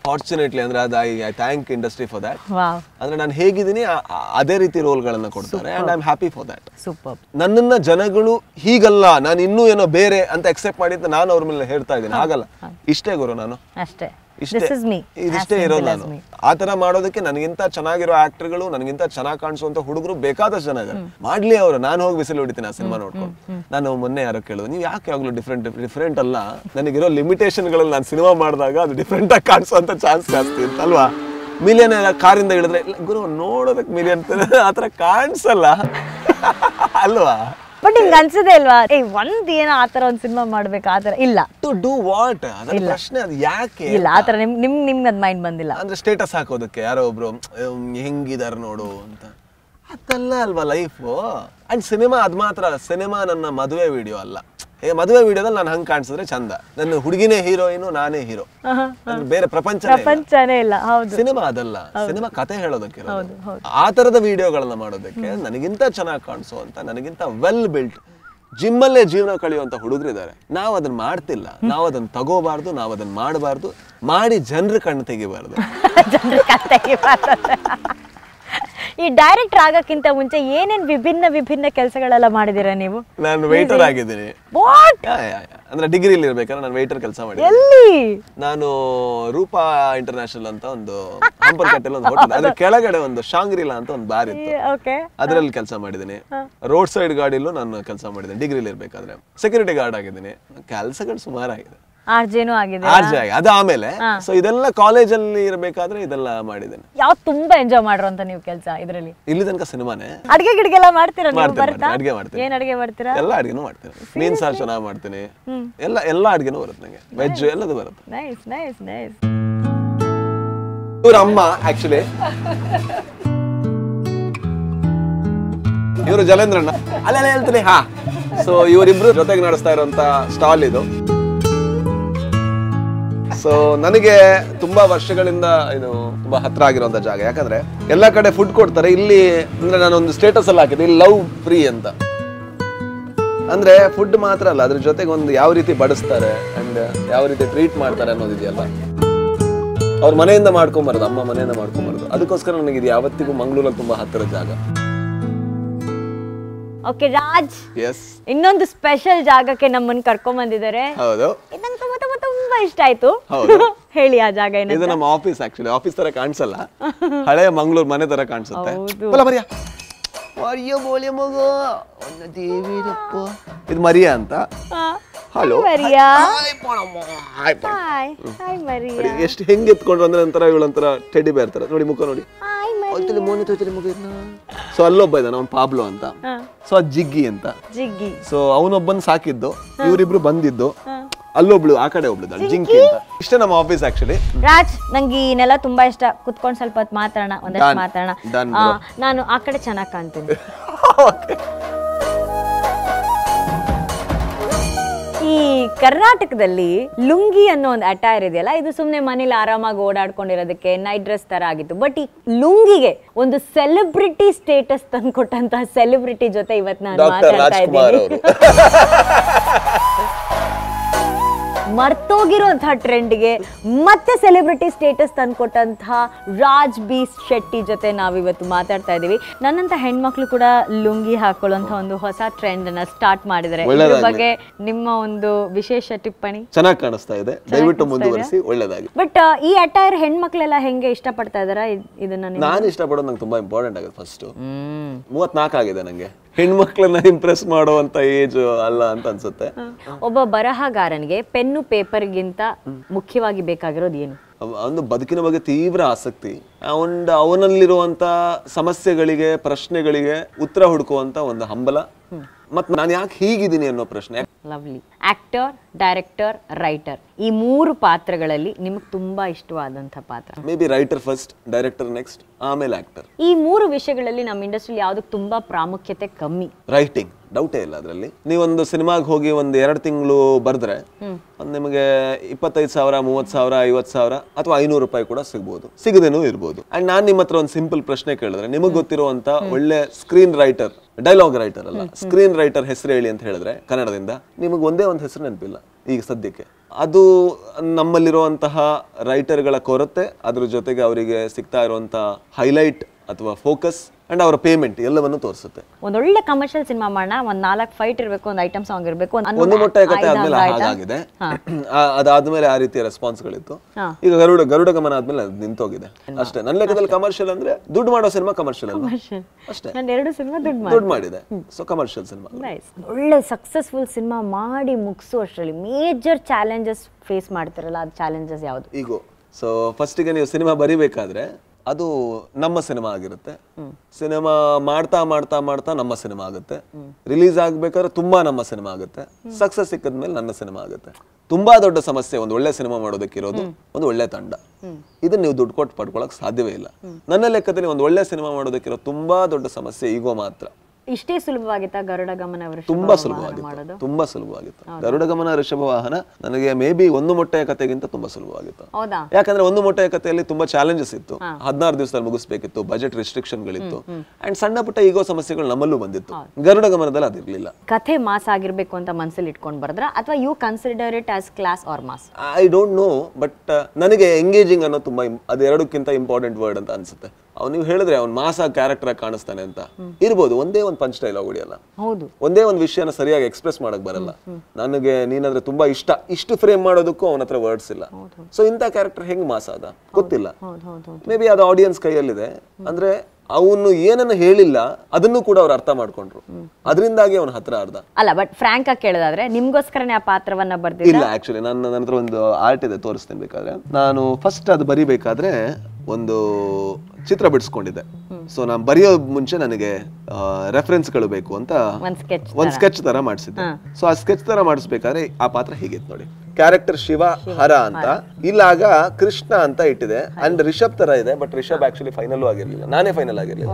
ಫಾರ್ಚುನೇಟ್ಲಿ ಅಂದ್ರೆ ಅದು I thank industry for that. Wow. ಅಂದ್ರೆ ನಾನು ಹೇಗಿದ್ದೀನಿ ಅದೇ ರೀತಿ ರೋಲ್ಗಳನ್ನ ಕೊಡ್ತಾರೆ and I am happy for that. Super. ನನ್ನನ್ನ ಜನಗಳು ಹೀಗಲ್ಲ ನಾನು ಇನ್ನೂ ಏನೋ ಬೇರೆ ಅಂತ ಎಕ್ಸೆಪ್ಟ್ ಮಾಡಿದ್ದು ನಾನು ಅವ್ರ ಮೇಲೆ ಹೇಳ್ತಾ ಇದ್ದೀನಿ. ಹಾಗಲ್ಲ, ಇಷ್ಟೇ ಗುರು ನಾನು, ಅಷ್ಟೇ, ಇದಿಷ್ಟೇ ಇರೋದು ನಾನು. ಆತರ ಮಾಡೋದಕ್ಕೆ ನನಗಿಂತ ಚೆನ್ನಾಗಿರೋ ಆಕ್ಟರ್ಗಳು, ನನಗಿಂತ ಚೆನ್ನಾಗಿ ಕಾಣಿಸುವಂತ ಹುಡುಗರು ಬೇಕಾದಷ್ಟು ಜನ ಇದ್ದಾರೆ. ಮಾಡ್ಲಿ ಅವರು, ನಾನು ಹೋಗಿ ಬಿಸಿಲು ಹೊಡಿತೀನಿ ಆ ಸಿನಿಮಾ ನೋಡ್ಕೊಂಡು. ನಾನು ಮೊನ್ನೆ ಯಾರೋ ಕೇಳೋದು, ನೀವು ಯಾಕೆ ಯಾವಾಗಲೂ ಡಿಫ್ರೆಂಟ್ ಅಲ್ಲ, ನನಗಿರೋ ಲಿಮಿಟೇಷನ್ ಗಳಲ್ಲಿ ನಾನು ಸಿನಿಮಾ ಮಾಡಿದಾಗ ಅದು ಡಿಫ್ರೆಂಟ್ ಆಗಿ ಕಾಣಿಸುವಂತ ಚಾನ್ಸ್ ಜಾಸ್ತಿ ಅಂತ ಅಲ್ವಾ. ಮಿಲಿಯನ್ ಕಾರಿಂದ ಹೇಳಿದ್ರೆ ಗುರು ನೋಡೋದಕ್ಕೆ ಮಿಲಿಯನ್ ಆತರ ಕಾಣಿಸಲ್ಲ ಅಲ್ವಾ. ಬಟ್ ಹಿಂಗ ಅನ್ಸದೆ ಇಲ್ವಾ, ಒಂದ್ ಏನೋ ಆತರ ಒಂದ್ ಸಿನಿಮಾ ಮಾಡ್ಬೇಕು ಆತರ ಇಲ್ಲ. ಟು ಡೂ ವಾಟ್ ಅದರ ಪ್ರಶ್ನೆ, ಅದು ಯಾಕೆ ಇಲ್ಲ ಆತರ ನಿಮ್ಗೆ ಅದ್ ಮೈಂಡ್ ಬಂದಿಲ್ಲ. ಅಂದ್ರೆ ಸ್ಟೇಟಸ್ ಹಾಕೋದಕ್ಕೆ ಯಾರೋ ಒಬ್ರು ಹೆಂಗಿದಾರ ನೋಡು ಅಂತ, ಅದಲ್ಲ ಅಲ್ವಾ ಲೈಫ್. ಅಂಡ್ ಸಿನಿಮಾ ಅದ್ ಮಾತ್ರ ಅಲ್ಲ, ಸಿನಿಮಾ ನನ್ನ ಮದುವೆ ವಿಡಿಯೋ ಅಲ್ಲ. ಮದುವೆ ವಿಡಿಯೋದಲ್ಲಿ ನಾನು ಹಂಗ್ ಕಾಣಿಸಿದ್ರೆ ಚಂದ, ನನ್ನ ಹುಡುಗಿನೇ ಹೀರೋಯಿನು, ನಾನೇ ಹೀರೋ, ಬೇರೆ ಪ್ರಪಂಚನೇ ಇಲ್ಲ. ಸಿನಿಮಾ ಅದಲ್ಲ, ಸಿನಿಮಾ ಕತೆ ಹೇಳೋದಕ್ಕೆ. ಆ ತರದ ವಿಡಿಯೋಗಳನ್ನ ಮಾಡೋದಕ್ಕೆ ನನಗಿಂತ ಚೆನ್ನಾಗಿ ಕಾಣಿಸುವಂತ, ನನಗಿಂತ ವೆಲ್ ಬಿಲ್ಟ್ ಜಿಮ್ಮಲ್ಲೇ ಜೀವನ ಕಳೆಯುವಂತ ಹುಡುಗರಿದ್ದಾರೆ. ನಾವು ಅದನ್ನ ಮಾಡ್ತಿಲ್ಲ, ನಾವು ಅದನ್ನ ತಗೋಬಾರ್ದು, ನಾವು ಅದನ್ನ ಮಾಡಬಾರ್ದು, ಮಾಡಿ ಜನರ ಕಣ್ಣು ತೆಗಿಬಾರ್ದು. ಈ ಡೈರೆಕ್ಟರ್ ಆಗಕ್ಕಿಂತ ಮುಂಚೆ ಏನೇನ್ ವಿಭಿನ್ನ ಕೆಲಸಗಳೆಲ್ಲ ಮಾಡಿದೀರಾ ನೀವು? ನಾನು ವೇಟರ್ ಆಗಿದ್ದೀನಿ. ಅಂದ್ರೆ ಡಿಗ್ರಿಲಿ ಇರ್ಬೇಕಾದ್ರೆ ನಾನು ವೇಟರ್ ಕೆಲಸ ಮಾಡಿದ್ದೀನಿ. ಎಲ್ಲಿ? ನಾನು ರೂಪಾ ಇಂಟರ್ನ್ಯಾಷನಲ್ ಅಂತ ಒಂದು ಹಂಪಲ್ಕಟ್ಟೆಲ್ಲ ಒಂದು ಹೋಟೆಲ್, ಅದ್ರ ಕೆಳಗಡೆ ಒಂದು ಶಾಂಗ್ರಿಲಾ ಅಂತ ಒಂದು ಬಾರ್ ಇತ್ತು, ಅದ್ರಲ್ಲಿ ಕೆಲಸ ಮಾಡಿದ್ದೀನಿ. ರೋಡ್ ಸೈಡ್ ಗಾಡಿಲೂ ನಾನು ಕೆಲಸ ಮಾಡಿದ್ದೀನಿ ಡಿಗ್ರಿಲಿ ಇರ್ಬೇಕಾದ್ರೆ. ಸೆಕ್ಯೂರಿಟಿ ಗಾರ್ಡ್ ಆಗಿದ್ದೀನಿ. ಕೆಲಸಗಳು ಸುಮಾರಾಗಿದೆ. ಆರ್ಜೆನೂ ಆಗಿದೆ. ಅದು ಆಮೇಲೆ. ಸೊ ಇದೆಲ್ಲ ಕಾಲೇಜಲ್ಲಿ ಇರಬೇಕಾದ್ರೆ ಇದೆಲ್ಲ ಮಾಡಿದ್ದೇನೆ. ಯಾವ್ದು ತುಂಬಾ ಎಂಜಾಯ್ ಮಾಡ್ರೋ ಅಂತ ನೀವು ಕೆಲಸ ಇದ್ರಲ್ಲಿ? ಇಲ್ಲಿ ತನಕ ಸಿನಿಮಾನೇ. ಅಡ್ಗೆ ಗಿಡ್ಗೆಲ್ಲ ಮಾಡ್ತೀರಾ ನೀವು? ಬರುತ್ತಾ? ಅಡ್ಗೆ ಮಾಡ್ತೀನಿ. ಏನ್ ಅಡ್ಗೆ ಮಾಡ್ತೀರಾ? ಎಲ್ಲ ಅಡ್ಗೆನೂ ಮಾಡ್ತೀನಿ. ಮೀನ್ ಸಾರು ಚೆನ್ನಾಗಿ ಮಾಡ್ತೀನಿ. ಎಲ್ಲ ಅಡ್ಗೆನೂ ಬರುತ್ತೆ ನಂಗೆ, ವೆಜ್ ಎಲ್ಲದು ಬರುತ್ತೆ. Nice nice nice. ಇವ್ರ ಅಮ್ಮ ಆಕ್ಚುಲಿ ಇವರು ಜಲೇಂದ್ರಣ್ಣ ಅಲ್ಲ ಹೇಳ್ತೀನಿ. ಹಾ, ಸೊ ಇವರಿಬ್ರು ಜೊತೆಗೆ ನಡೆಸ್ತಾ ಇರುವಂತ ಸ್ಟಾಲ್ ಇದು. ಸೊ ನನಗೆ ತುಂಬಾ ವರ್ಷಗಳಿಂದ ಇದು ತುಂಬಾ ಹತ್ರ ಆಗಿರುವಂತ ಜಾಗ. ಯಾಕಂದ್ರೆ ಎಲ್ಲಾ ಕಡೆ ಫುಡ್ ಕೊಡ್ತಾರೆ, ಇಲ್ಲಿ ಅಂದ್ರೆ ನಾನೊಂದು ಸ್ಟೇಟಸ್ ಅಲ್ಲಿ ಹಾಕಿದೆ, ಇಲ್ಲಿ ಲವ್ ಫ್ರೀ ಅಂತ. ಅಂದ್ರೆ ಫುಡ್ ಮಾತ್ರ ಅಲ್ಲ, ಅದ್ರ ಜೊತೆಗೆ ಒಂದು ಯಾವ ರೀತಿ ಬಡಿಸ್ತಾರೆ ಅಂಡ್ ಯಾವ ರೀತಿ ಟ್ರೀಟ್ ಮಾಡ್ತಾರೆ ಅನ್ನೋದಿದೆಯಲ್ಲ, ಅವ್ರ ಮನೆಯಿಂದ ಮಾಡ್ಕೊಂಬಾರದು, ಅಮ್ಮ ಮನೆಯಿಂದ ಮಾಡ್ಕೊಂಬಾರದು. ಅದಕ್ಕೋಸ್ಕರ ನನಗೆ ಇದು ಯಾವತ್ತಿಗೂ ಮಂಗಳೂರಲ್ಲಿ ತುಂಬಾ ಹತ್ತಿರ ಜಾಗ. ಓಕೆ ರಾಜ್, ಎಸ್, ಇನ್ನೊಂದು ಸ್ಪೆಷಲ್ ಜಾಗಕ್ಕೆ ನಮ್ಮನ್ನ ಕರ್ಕೊಂಡ್ ಬಂದಿದ್ದಾರೆ. ಹೌದು, ನಂಗೆ ತುಂಬಾ ಇಷ್ಟ ಆಯ್ತು. ಹೇಳಿ ಆ ಜಾಗ ಏನು? ಇದು ನಮ್ಮ ಆಫೀಸ್. ಆಕ್ಚುಲಿ ಆಫೀಸ್ ತರ ಕಾಣಿಸಲ್ಲ, ಹಳೆಯ ಮಂಗಳೂರು ಮನೆ ತರ ಕಾಣಿಸುತ್ತೆ. ಇದು ಮರಿಯಾ ಅಂತ. Hello Maria. ಎಷ್ಟು ಹೆಂಗ್ ಎತ್ಕೊಂಡ್ರು ಅಂದ್ರೆ ಒಂಥರ ಇವಳೊಂಥರ ಟೆಡಿ ಬೇರ್ ತರ ನೋಡಿ, ಮುಖ ನೋಡಿ. ಸೊ ಅಲ್ಲೊಬ್ಬ ಇದ್ದಾನೆ, ಅವ್ನು ಪಾಬ್ಲೋ ಅಂತ. ಸೊ ಅದ್ ಜಿಗ್ಗಿ ಅಂತ. ಸೊ ಅವನೊಬ್ಬನ್ ಸಾಕಿದ್ದು, ಇವರಿಬ್ರು ಬಂದಿದ್ದು. ಅಲ್ಲೊಬ್ಳು ಆ ಕಡೆ ಒಬ್ಳು ಜಿಂಕಿ ಅಂತ. ಇಷ್ಟೇ ನಮ್ಮ ಆಫೀಸ್ ಆಕ್ಚುಲಿ. ರಾಜ್, ನಂಗೆ ಈ ನೆಲ ತುಂಬಾ ಇಷ್ಟ. ಕುತ್ಕೊಂಡ್ ಸ್ವಲ್ಪ ಹೊತ್ತು ಮಾತಾಡೋಣ, ಒಂದಷ್ಟು ಮಾತಾಡೋಣ. ನಾನು ಆ ಕಡೆ ಚೆನ್ನಾಗಿ ಕಾಣ್ತೀನಿ. ಈ ಕರ್ನಾಟಕದಲ್ಲಿ ಲುಂಗಿ ಅನ್ನೋ ಒಂದು ಅಟೈರ್ ಇದೆಯಲ್ಲ, ಇದು ಸುಮ್ನೆ ಮನೇಲಿ ಆರಾಮಾಗಿ ಓಡಾಡ್ಕೊಂಡಿರೋದಕ್ಕೆ ನೈಟ್ ಡ್ರೆಸ್ ತರ ಆಗಿತ್ತು. ಬಟ್ ಈ ಲುಂಗಿಗೆ ಒಂದು ಸೆಲೆಬ್ರಿಟಿ ಸ್ಟೇಟಸ್ ತಂದ್ಕೊಟ್ಟಂತಹ ಸೆಲೆಬ್ರಿಟಿ ಜೊತೆ ಇವತ್ತು ನಾನು ಮಾತಾಡ್ತಾ ಇದ್ದೀನಿ. ಮರ್ತೋಗಿರೋಂತಹ ಟ್ರೆಂಡ್ಗೆ ಮತ್ತೆ ಸೆಲೆಬ್ರಿಟಿ ಸ್ಟೇಟಸ್ ತಂದ್ಕೊಟ್ಟಂತಹ ರಾಜ್ ಬಿ ಶೆಟ್ಟಿ ಜೊತೆ ನಾವಿವತ್ತು ಮಾತಾಡ್ತಾ ಇದೀವಿ. ನನ್ನಂತ ಹೆಣ್ಮಕ್ಳು ಕೂಡ ಲುಂಗಿ ಹಾಕೊಳ್ಳುವಂತ ಒಂದು ಹೊಸ ಟ್ರೆಂಡ್ ಅನ್ನ ಸ್ಟಾರ್ಟ್ ಮಾಡಿದ್ದಾರೆ. ಇದ್ರ ಬಗ್ಗೆ ನಿಮ್ಮ ಒಂದು ವಿಶೇಷ ಟಿಪ್ಪಣಿ? ಚೆನ್ನಾಗಿ ಕಾಣಿಸ್ತಾ ಇದೆ, ದಯವಿಟ್ಟು ಮುಂದುವರಿಸಿ, ಒಳ್ಳೆದಾಗಿ. ಬಟ್ ಈ ಅಟೈರ್ ಹೆಣ್ಮಕ್ಳೆಲ್ಲ ಹೆಂಗೆ ಇಷ್ಟಪಡ್ತಾ ಇದಾರ ಇದನ್ನ? ನಾನು ಇಷ್ಟಪಡೋದು ನಂಗೆ ತುಂಬಾ ಇಂಪಾರ್ಟೆಂಟ್ ಆಗುತ್ತೆ. ಫಸ್ಟ್ 34 ಆಗಿದೆ ನಂಗೆ. ಹೆಣ್ಮಕ್ಳನ್ನ ಇಂಪ್ರೆಸ್ ಮಾಡುವಂತ ಏಜ್ ಅಲ್ಲ ಅಂತ ಅನ್ಸುತ್ತೆ. ಒಬ್ಬ ಬರಹಗಾರನಿಗೆ ಪೆನ್ನು ಪೇಪರ್ಗಿಂತ ಮುಖ್ಯವಾಗಿ ಬೇಕಾಗಿರೋದು ಏನು? ಒಂದು ಬದುಕಿನ ಬಗ್ಗೆ ತೀವ್ರ ಆಸಕ್ತಿ, ಅವನಲ್ಲಿರುವಂತ ಸಮಸ್ಯೆಗಳಿಗೆ, ಪ್ರಶ್ನೆಗಳಿಗೆ ಉತ್ತರ ಹುಡುಕುವಂತ ಒಂದು ಹಂಬಲ, ಮತ್ತೆ ನಾನು ಯಾಕೆ ಹೀಗಿದ್ದೀನಿ ಅನ್ನೋ ಪ್ರಶ್ನೆ. ಲವ್ಲಿ. ಆಕ್ಟರ್, ಡೈರೆಕ್ಟರ್, ರೈಟರ್, ಈ 3 ಪಾತ್ರಗಳಲ್ಲಿ ನಿಮಗೆ ತುಂಬಾ ಇಷ್ಟವಾದಂತ ಪಾತ್ರ? Maybe writer first, director next, ಆಮೇಲೆ ಆಕ್ಟರ್. ಈ 3 ವಿಷಯಗಳಲ್ಲಿ ನಮ್ಮ ಇಂಡಸ್ಟ್ರಿಯಲ್ಲಿ ಯಾವ್ದಕ್ಕೆ ತುಂಬಾ ಪ್ರಾಮುಖ್ಯತೆ ಕಮ್ಮಿ? ರೈಟಿಂಗ್, ಡೌಟೇ ಇಲ್ಲ ಅದರಲ್ಲಿ. ನೀವೊಂದು ಸಿನಿಮಾಗೆ ಹೋಗಿ ಒಂದ್ 2 ತಿಂಗಳು ಬರ್ದ್ರೆ ನಿಮಗೆ 25,000, 30,000, 50,000 ಅಥವಾ 500 ರೂಪಾಯಿ ಕೂಡ ಸಿಗ್ಬೋದು, ಸಿಗದೇನೂ ಇರ್ಬೋದು. ಅಂಡ್ ನಾನ್ ನಿಮ್ಮ ಹತ್ರ ಒಂದು ಸಿಂಪಲ್ ಪ್ರಶ್ನೆ ಕೇಳಿದ್ರೆ, ನಿಮಗ್ ಗೊತ್ತಿರುವಂತ ಒಳ್ಳೆ ಸ್ಕ್ರೀನ್ ರೈಟರ್, ಡೈಲಾಗ್ ರೈಟರ್ ಅಲ್ಲ, ಸ್ಕ್ರೀನ್ ರೈಟರ್ ಹೆಸರು ಹೇಳಿ ಅಂತ ಹೇಳಿದ್ರೆ ಕನ್ನಡದಿಂದ, ನಿಮಗೆ ಒಂದೇ ಒಂದು ಹೆಸರು ನೆನಪಿಲ್ಲ ಈಗ ಸದ್ಯಕ್ಕೆ. ಅದು ನಮ್ಮಲ್ಲಿರುವಂತಹ ರೈಟರ್ಗಳ ಕೊರತೆ, ಅದ್ರ ಜೊತೆಗೆ ಅವರಿಗೆ ಸಿಗ್ತಾ ಇರುವಂತಹ ಹೈಲೈಟ್ ಅಥವಾ ಫೋಕಸ್ ಅಂಡ್ ಅವರ ಪೇಮೆಂಟ್ ಎಲ್ಲವನ್ನು ತೋರಿಸುತ್ತೆ. ಒಂದೊಳ್ಳೆ ಕಮರ್ಷಿಯಲ್ ಸಿನಿಮಾ ಮಾಡೋಣ, ಒಂದ್ 4 ಫೈಟ್ ಇರಬೇಕು, ಒಂದು ಐಟಮ್ ಸಾಂಗ್ ಇರಬೇಕು, ಒಂದು ಮೊಟ್ಟೆ ಕತೆ ಆದ್ಮೇಲೆ ಹಾಗಾಗಿದೆ. ಅದಾದ್ಮೇಲೆ ಆ ರೀತಿಯ ರೆಸ್ಪಾನ್ಸ್ ಗಳಿತ್ತು. ಈಗ ಗರುಡ ಗಮನ ಆದ್ಮೇಲೆ ನಿಂತೋಗಿದೆ ಅಷ್ಟೇ. ನನ್ನ ಲೆಕ್ಕದಲ್ಲಿ ಕಮರ್ಷಿಯಲ್ ಅಂದ್ರೆ ದುಡ್ಡು ಮಾಡೋ ಸಿನಿಮಾ ಕಮರ್ಷಿಯಲ್ ಅಲ್ಲ ಅಷ್ಟೇ. ನಾನು 2 ಸಿನಿಮಾ ದುಡ್ಡು ಮಾಡಿದೆ, ಸೊ ಕಮರ್ಷಿಯಲ್ ಸಿನಿಮಾ. ಒಳ್ಳೆ ಸಕ್ಸಸ್ಫುಲ್ ಸಿನಿಮಾ ಮಾಡಿ ಮುಗಿಸೋ ಅಷ್ಟರಲ್ಲಿ ಮೇಜರ್ ಚಾಲೆಂಜಸ್ ಫೇಸ್ ಮಾಡ್ತಿರಲ್ಲ, ಅದು ಚಾಲೆಂಜಸ್ ಯಾವುದು? ಈಗ ಸೊ ಫಸ್ಟಿಗೆ ನೀವು ಸಿನಿಮಾ ಬರಿಬೇಕಾದ್ರೆ ಅದು ನಮ್ಮ ಸಿನಿಮಾ ಆಗಿರುತ್ತೆ. ಸಿನಿಮಾ ಮಾಡ್ತಾ ಮಾಡ್ತಾ ಮಾಡ್ತಾ ನಮ್ಮ ಸಿನಿಮಾ ಆಗುತ್ತೆ. ರಿಲೀಸ್ ಆಗ್ಬೇಕಾದ್ರೆ ತುಂಬಾ ನಮ್ಮ ಸಿನಿಮಾ ಆಗುತ್ತೆ. ಸಕ್ಸಸ್ ಸಿಕ್ಕಿದ್ಮೇಲೆ ನನ್ನ ಸಿನಿಮಾ ಆಗುತ್ತೆ. ತುಂಬಾ ದೊಡ್ಡ ಸಮಸ್ಯೆ ಒಂದು ಒಳ್ಳೆ ಸಿನಿಮಾ ಮಾಡೋದಕ್ಕಿರೋದು ಒಂದು ಒಳ್ಳೆ ತಂಡ. ಇದನ್ನ ನೀವು ದುಡ್ಡು ಕೊಟ್ಟು ಪಡ್ಕೊಳಕ್ ಸಾಧ್ಯವೇ ಇಲ್ಲ. ನನ್ನ ಲೆಕ್ಕದಲ್ಲಿ ಒಂದು ಒಳ್ಳೆ ಸಿನಿಮಾ ಮಾಡೋದಕ್ಕಿರೋ ತುಂಬಾ ದೊಡ್ಡ ಸಮಸ್ಯೆ ಈಗೋ ಮಾತ್ರ. ಇಷ್ಟೇ ಸುಲಭವಾಗಿತ್ತಾ ಗರುಡ ಗಮನ? ತುಂಬಾ ಸುಲಭವಾಗಿತ್ತು, ತುಂಬಾ ಸುಲಭವಾಗಿತ್ತು. ಗರುಡ ಗಮನ ಋಷಭ ವಾಹನ ನನಗೆ ಮೇ ಬಿ ಒಂದು ಮೊಟ್ಟೆಯ ಕಥೆಗಿಂತ ತುಂಬಾ ಸುಲಭವಾಗಿತ್ತು. ಯಾಕಂದ್ರೆ ಒಂದು ಮೊಟ್ಟೆಯ ಕಥೆಯಲ್ಲಿ ತುಂಬಾ ಚಾಲೆಂಜಸ್ ಇತ್ತು. 16 ದಿವಸದಲ್ಲಿ ಮುಗಿಸ್ಬೇಕಿತ್ತು, ಬಜೆಟ್ ರಿಸ್ಟ್ರಿಕ್ಷನ್ ಗಳಿತ್ತು, ಅಂಡ್ ಸಣ್ಣ ಪುಟ್ಟ ಈಗೋ ಸಮಸ್ಯೆಗಳು ನಮ್ಮಲ್ಲೂ ಬಂದಿತ್ತು. ಗರುಡ ಗಮನದಲ್ಲಿ ಅದಿರ್ಲಿಲ್ಲ. ಕಥೆ ಮಾಸ್ ಆಗಿರ್ಬೇಕು ಅಂತ ಮನಸ್ಸಲ್ಲಿ ಇಟ್ಕೊಂಡು ಬರ್ದ್ರ ಅಥವಾ you consider it as class or mass? I don't know, but ನನಗೆ ಎಂಗೇಜಿಂಗ್ ಅನ್ನೋ ತುಂಬಾ ಅದೆರಡಕ್ಕಿಂತ ಇಂಪಾರ್ಟೆಂಟ್ ವರ್ಡ್ ಅಂತ ಅನ್ಸುತ್ತೆ. ನೀವು ಹೇಳಿದ್ರೆ ಅವ್ನು ಮಾಸ ಕ್ಯಾರೆಕ್ಟರ್ ಆಗಿ ಕಾಣಿಸ್ತಾನೆ ಅಂತ ಇರ್ಬೋದು, ಒಂದೇ ಒಂದು ಪಂಚ್ ಡೈಲಾಗ್ ಹೊಡಿಯಲ್ಲ, ಒಂದೇ ಒಂದು ವಿಷಯನ ಸರಿಯಾಗಿ ಎಕ್ಸ್ಪ್ರೆಸ್ ಮಾಡಕ್ ಬರಲ್ಲ. ನನಗೆ ನೀನಾದ್ರೆ ತುಂಬಾ ಇಷ್ಟು ಫ್ರೇಮ್ ಮಾಡೋದಕ್ಕೂ ಅವನ ಹತ್ರ ವರ್ಡ್ಸ್ ಇಲ್ಲ. ಸೊ ಇಂಥ ಕ್ಯಾರೆಕ್ಟರ್ ಹೆಂಗ್ ಮಾಸ ಅದ ಗೊತ್ತಿಲ್ಲ. ಮೇ ಬಿ ಅದು ಆಡಿಯನ್ಸ್ ಕೈಯಲ್ಲಿದೆ. ಅಂದ್ರೆ ಅವನು ಏನನ್ನ ಹೇಳಿಲ್ಲ ಅದನ್ನು ಕೂಡ ಅವ್ರು ಅರ್ಥ ಮಾಡ್ಕೊಂಡ್ರು, ಅದರಿಂದಾಗಿ ಅವನ ಹತ್ರ ಅರ್ಧ ಅಲ್ಲ. ಬಟ್ ಫ್ರಾಂಕ್ ಆಗಿ ಕೇಳೋದಾದ್ರೆ ನಿಮ್ಗೋಸ್ಕರನೇ ಆ ಪಾತ್ರವನ್ನ ಬರ್ದಿಲ್ಲ? ಇಲ್ಲ, ಆಕ್ಚುಲಿ ನನ್ನ ಹತ್ರ ಒಂದು ಆರ್ಟ್ ಇದೆ, ತೋರಿಸ್ತೇನೆ ಬೇಕಾದ್ರೆ. ನಾನು ಫಸ್ಟ್ ಅದು ಬರಿಬೇಕಾದ್ರೆ ಒಂದು ಚಿತ್ರ ಬಿಡಿಸ್ಕೊಂಡಿದ್ದೆ. ಸೊ ನಾನು ಬರೆಯೋ ಮುಂಚೆ ನನಗೆ ರೆಫರೆನ್ಸ್ಗಳು ಬೇಕು ಅಂತ ಒಂದ್ ಸ್ಕೆಚ್ ತರ ಮಾಡಿಸಿದ್ದೆ. ಸೊ ಆ ಸ್ಕೆಚ್ ತರ ಮಾಡಿಸ್ಬೇಕಾದ್ರೆ ಆ ಪಾತ್ರ ಹೀಗಿತ್ತು ನೋಡಿ. ಕ್ಯಾರೆಕ್ಟರ್ ಶಿವ ಹರ ಅಂತ, ಇಲ್ಲಾಗ ಕೃಷ್ಣ ಅಂತ ಇಟ್ಟಿದೆ. ಅಂಡ್ ರಿಷಬ್ ತರ ಇದೆ, ಬಟ್ ರಿಷಬ್ ಆಕ್ಚುಲಿ ಫೈನಲ್ ಆಗಿರ್ಲಿಲ್ಲ, ನಾನೇ ಫೈನಲ್ ಆಗಿರ್ಲಿಲ್ಲ.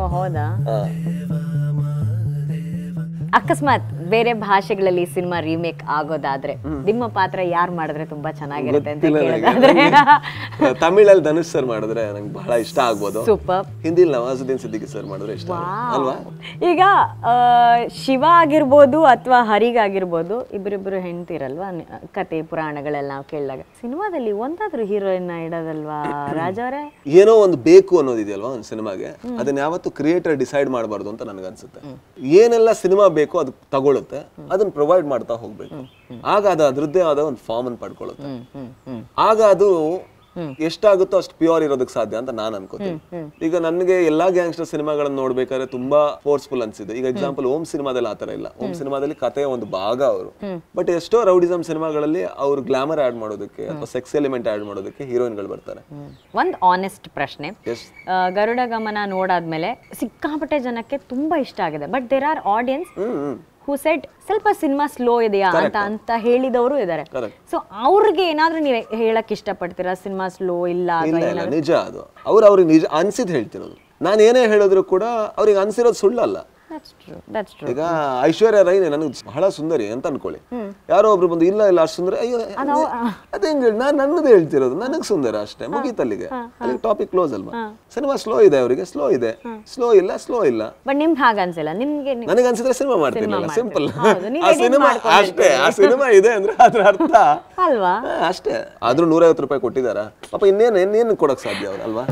ಅಕಸ್ಮಾತ್ ಬೇರೆ ಭಾಷೆಗಳಲ್ಲಿ ಸಿನಿಮಾ ರೀಮೇಕ್ ಆಗೋದಾದ್ರೆ ನಿಮ್ಮ ಪಾತ್ರ ಯಾರು ಮಾಡಿದ್ರೆ ತುಂಬಾ ಚೆನ್ನಾಗಿರುತ್ತೆ ಅಂತ ಕೇಳಿದ್ರೆ? ತಮಿಳಲ್ಲಿ ಧನುಷ್ ಸರ್ ಮಾಡಿದ್ರೆ ನಂಗೆ ಬಹಳ ಇಷ್ಟ ಆಗ್ಬೋದು. ಸೂಪರ್. ಹಿಂದಿಲಿ ನವಾಜುದ್ದೀನ್ ಸಿದ್ದಿಕಿ ಸರ್ ಮಾಡಿದ್ರೆ ಇಷ್ಟ ಅಲ್ವಾ? ಈಗ ಶಿವ ಆಗಿರ್ಬೋದು ಅಥವಾ ಹರಿಗಾಗಿರ್ಬೋದು, ಇಬ್ಬರಿಬ್ರು ಹೆಣ್ತಿರಲ್ವಾ, ಕತೆ ಪುರಾಣಗಳೆಲ್ಲ ನಾವು ಕೇಳಿದಾಗ ಸಿನಿಮಾದಲ್ಲಿ ಒಂದಾದ್ರೂ ಹೀರೋಯಿನ್ ಇಡೋದಲ್ವಾ ರಾಜ ಅವರೇ? ಏನೋ ಒಂದು ಬೇಕು ಅನ್ನೋದಿದೆಯಲ್ವಾ ಒಂದು ಸಿನಿಮಾಗೆ, ಅದನ್ನ ಯಾವತ್ತು ಕ್ರಿಯೇಟರ್ ಡಿಸೈಡ್ ಮಾಡಬಾರ್ದು ಅಂತ ನನಗನ್ಸುತ್ತೆ. ಏನೆಲ್ಲ ಸಿನಿಮಾ ಬೇಕು ಅದು ತಗೊಳುತ್ತೆ, ಅದನ್ನ ಪ್ರೊವೈಡ್ ಮಾಡ್ತಾ ಹೋಗ್ಬೇಕು. ಆಗ ಅದು ಅದ್ರದ್ದೇ ಆದ ಒಂದು ಫಾರ್ಮ್ ಅನ್ನು ಪಡ್ಕೊಳ್ಳುತ್ತೆ. ಆಗ ಅದು ಎಷ್ಟಾಗುತ್ತೋ ಅಷ್ಟು ಪ್ಯೂರ್ ಇರೋದಕ್ಕೆ ಸಾಧ್ಯ ಅಂತ ನಾನು ಅನ್ಕೋತೀನಿ. ಈಗ ನನಗೆ ಎಲ್ಲಾ ಗ್ಯಾಂಗ್ಸ್ಟರ್ ಸಿನಿಮಾಗಳನ್ನ ನೋಡ್ಬೇಕಾದ್ರೆ ತುಂಬಾ ಫೋರ್ಸ್ಫುಲ್ ಅನ್ಸಿದೆ. ಈಗ ಎಕ್ಸಾಂಪಲ್ ಓಂ ಸಿನಿಮಾದಲ್ಲಿ ಆತರ ಇಲ್ಲ. ಓಂ ಸಿನಿಮಾದಲ್ಲಿ ಕಥೆಯ ಒಂದು ಭಾಗ ಅವರು, ಬಟ್ ಎಷ್ಟೋ ರೌಡಿಸಮ್ ಸಿನಿಮಾಗಳಲ್ಲಿ ಅವ್ರು ಗ್ಲಾಮರ್ ಆಡ್ ಮಾಡೋದಕ್ಕೆ ಅಥವಾ ಸೆಕ್ಸ್ ಎಲಿಮೆಂಟ್ ಆಡ್ ಮಾಡೋದಕ್ಕೆ ಹೀರೋಯಿನ್ಗಳು ಬರ್ತಾರೆ. ಒಂದ್ ಆನೆಸ್ಟ್ ಪ್ರಶ್ನೆ, ಗರುಡ ಗಮನ ನೋಡಾದ್ಮೇಲೆ ಸಿಕ್ಕಾಪಟ್ಟೆ ಜನಕ್ಕೆ ತುಂಬಾ ಇಷ್ಟ ಆಗಿದೆ, but there are audience who said ಸ್ವಲ್ಪ ಸಿನಿಮಾ ಸ್ಲೋ ಇದೆಯಾ ಅಂತ ಹೇಳಿದವರು ಇದ್ದಾರೆ. ಸೊ ಅವ್ರಿಗೆ ಏನಾದ್ರೂ ನೀವು ಹೇಳಕ್ ಇಷ್ಟಪಡ್ತೀರಾ? ಸಿನಿಮಾ ಸ್ಲೋ ಇಲ್ಲ? ನಿಜ, ಅದು ಅವ್ರಿಗೆ ನಿಜ ಅನ್ಸಿದ್ ಹೇಳ್ತಿರೋದು. ನಾನು ಏನೇ ಹೇಳಿದ್ರು ಕೂಡ ಅವ್ರಿಗೆ ಅನ್ಸಿರೋದು ಸುಳ್ಳಲ್ಲ. ಈಗ ಐಶ್ವರ್ಯ ರೈ ನನಗೆ ಬಹಳ ಸುಂದರಿ ಅಂತ ಅನ್ಕೊಳ್ಳಿ, ಯಾರೋ ಒಬ್ರು ಬಂದು ಇಲ್ಲ ಇಲ್ಲ ಅಷ್ಟು ಸುಂದರ, ಅಯ್ಯೋ ಅದೇ ನಾನ್ ನನ್ನದೇ ಹೇಳ್ತಿರೋದು, ನನಗ್ ಸುಂದರ ಅಷ್ಟೇ, ಮುಗೀತಲ್ಲಿಗೆ, ಅಲ್ಲಿ ಟಾಪಿಕ್ ಕ್ಲೋಸ್ ಅಲ್ವಾ? ಸಿನಿಮಾ ಸ್ಲೋ ಇದೆ, ಅವರಿಗೆ ಸ್ಲೋ ಇದೆ, ಸ್ಲೋ ಇಲ್ಲ. ಬಟ್ ನಿಮ್ಗೆ ಹಾಗ ಅನ್ಸಿಲ್ಲ? ನಿಮ್ಗೆ ನನಗೆ ಅನ್ಸಿದ್ರೆ ಸಿನಿಮಾ ಮಾಡ್ತಿರ್ಲಿಲ್ಲ, ಸಿಂಪಲ್. ಆ ಸಿನಿಮಾ ಅಷ್ಟೇ, ಆ ಸಿನಿಮಾ ಇದೆ ಅಂದ್ರೆ ಅದ್ರ ಅರ್ಥ ಅಲ್ವಾ ಅಷ್ಟೇ. ಆದ್ರೂ 150 ರೂಪಾಯಿ ಕೊಟ್ಟಿದಾರ ಪಾಪ, ಇನ್ನೇನು ಕೊಡಕ್ ಸಾಧ್ಯ ಅವ್ರು ಅಲ್ವಾ?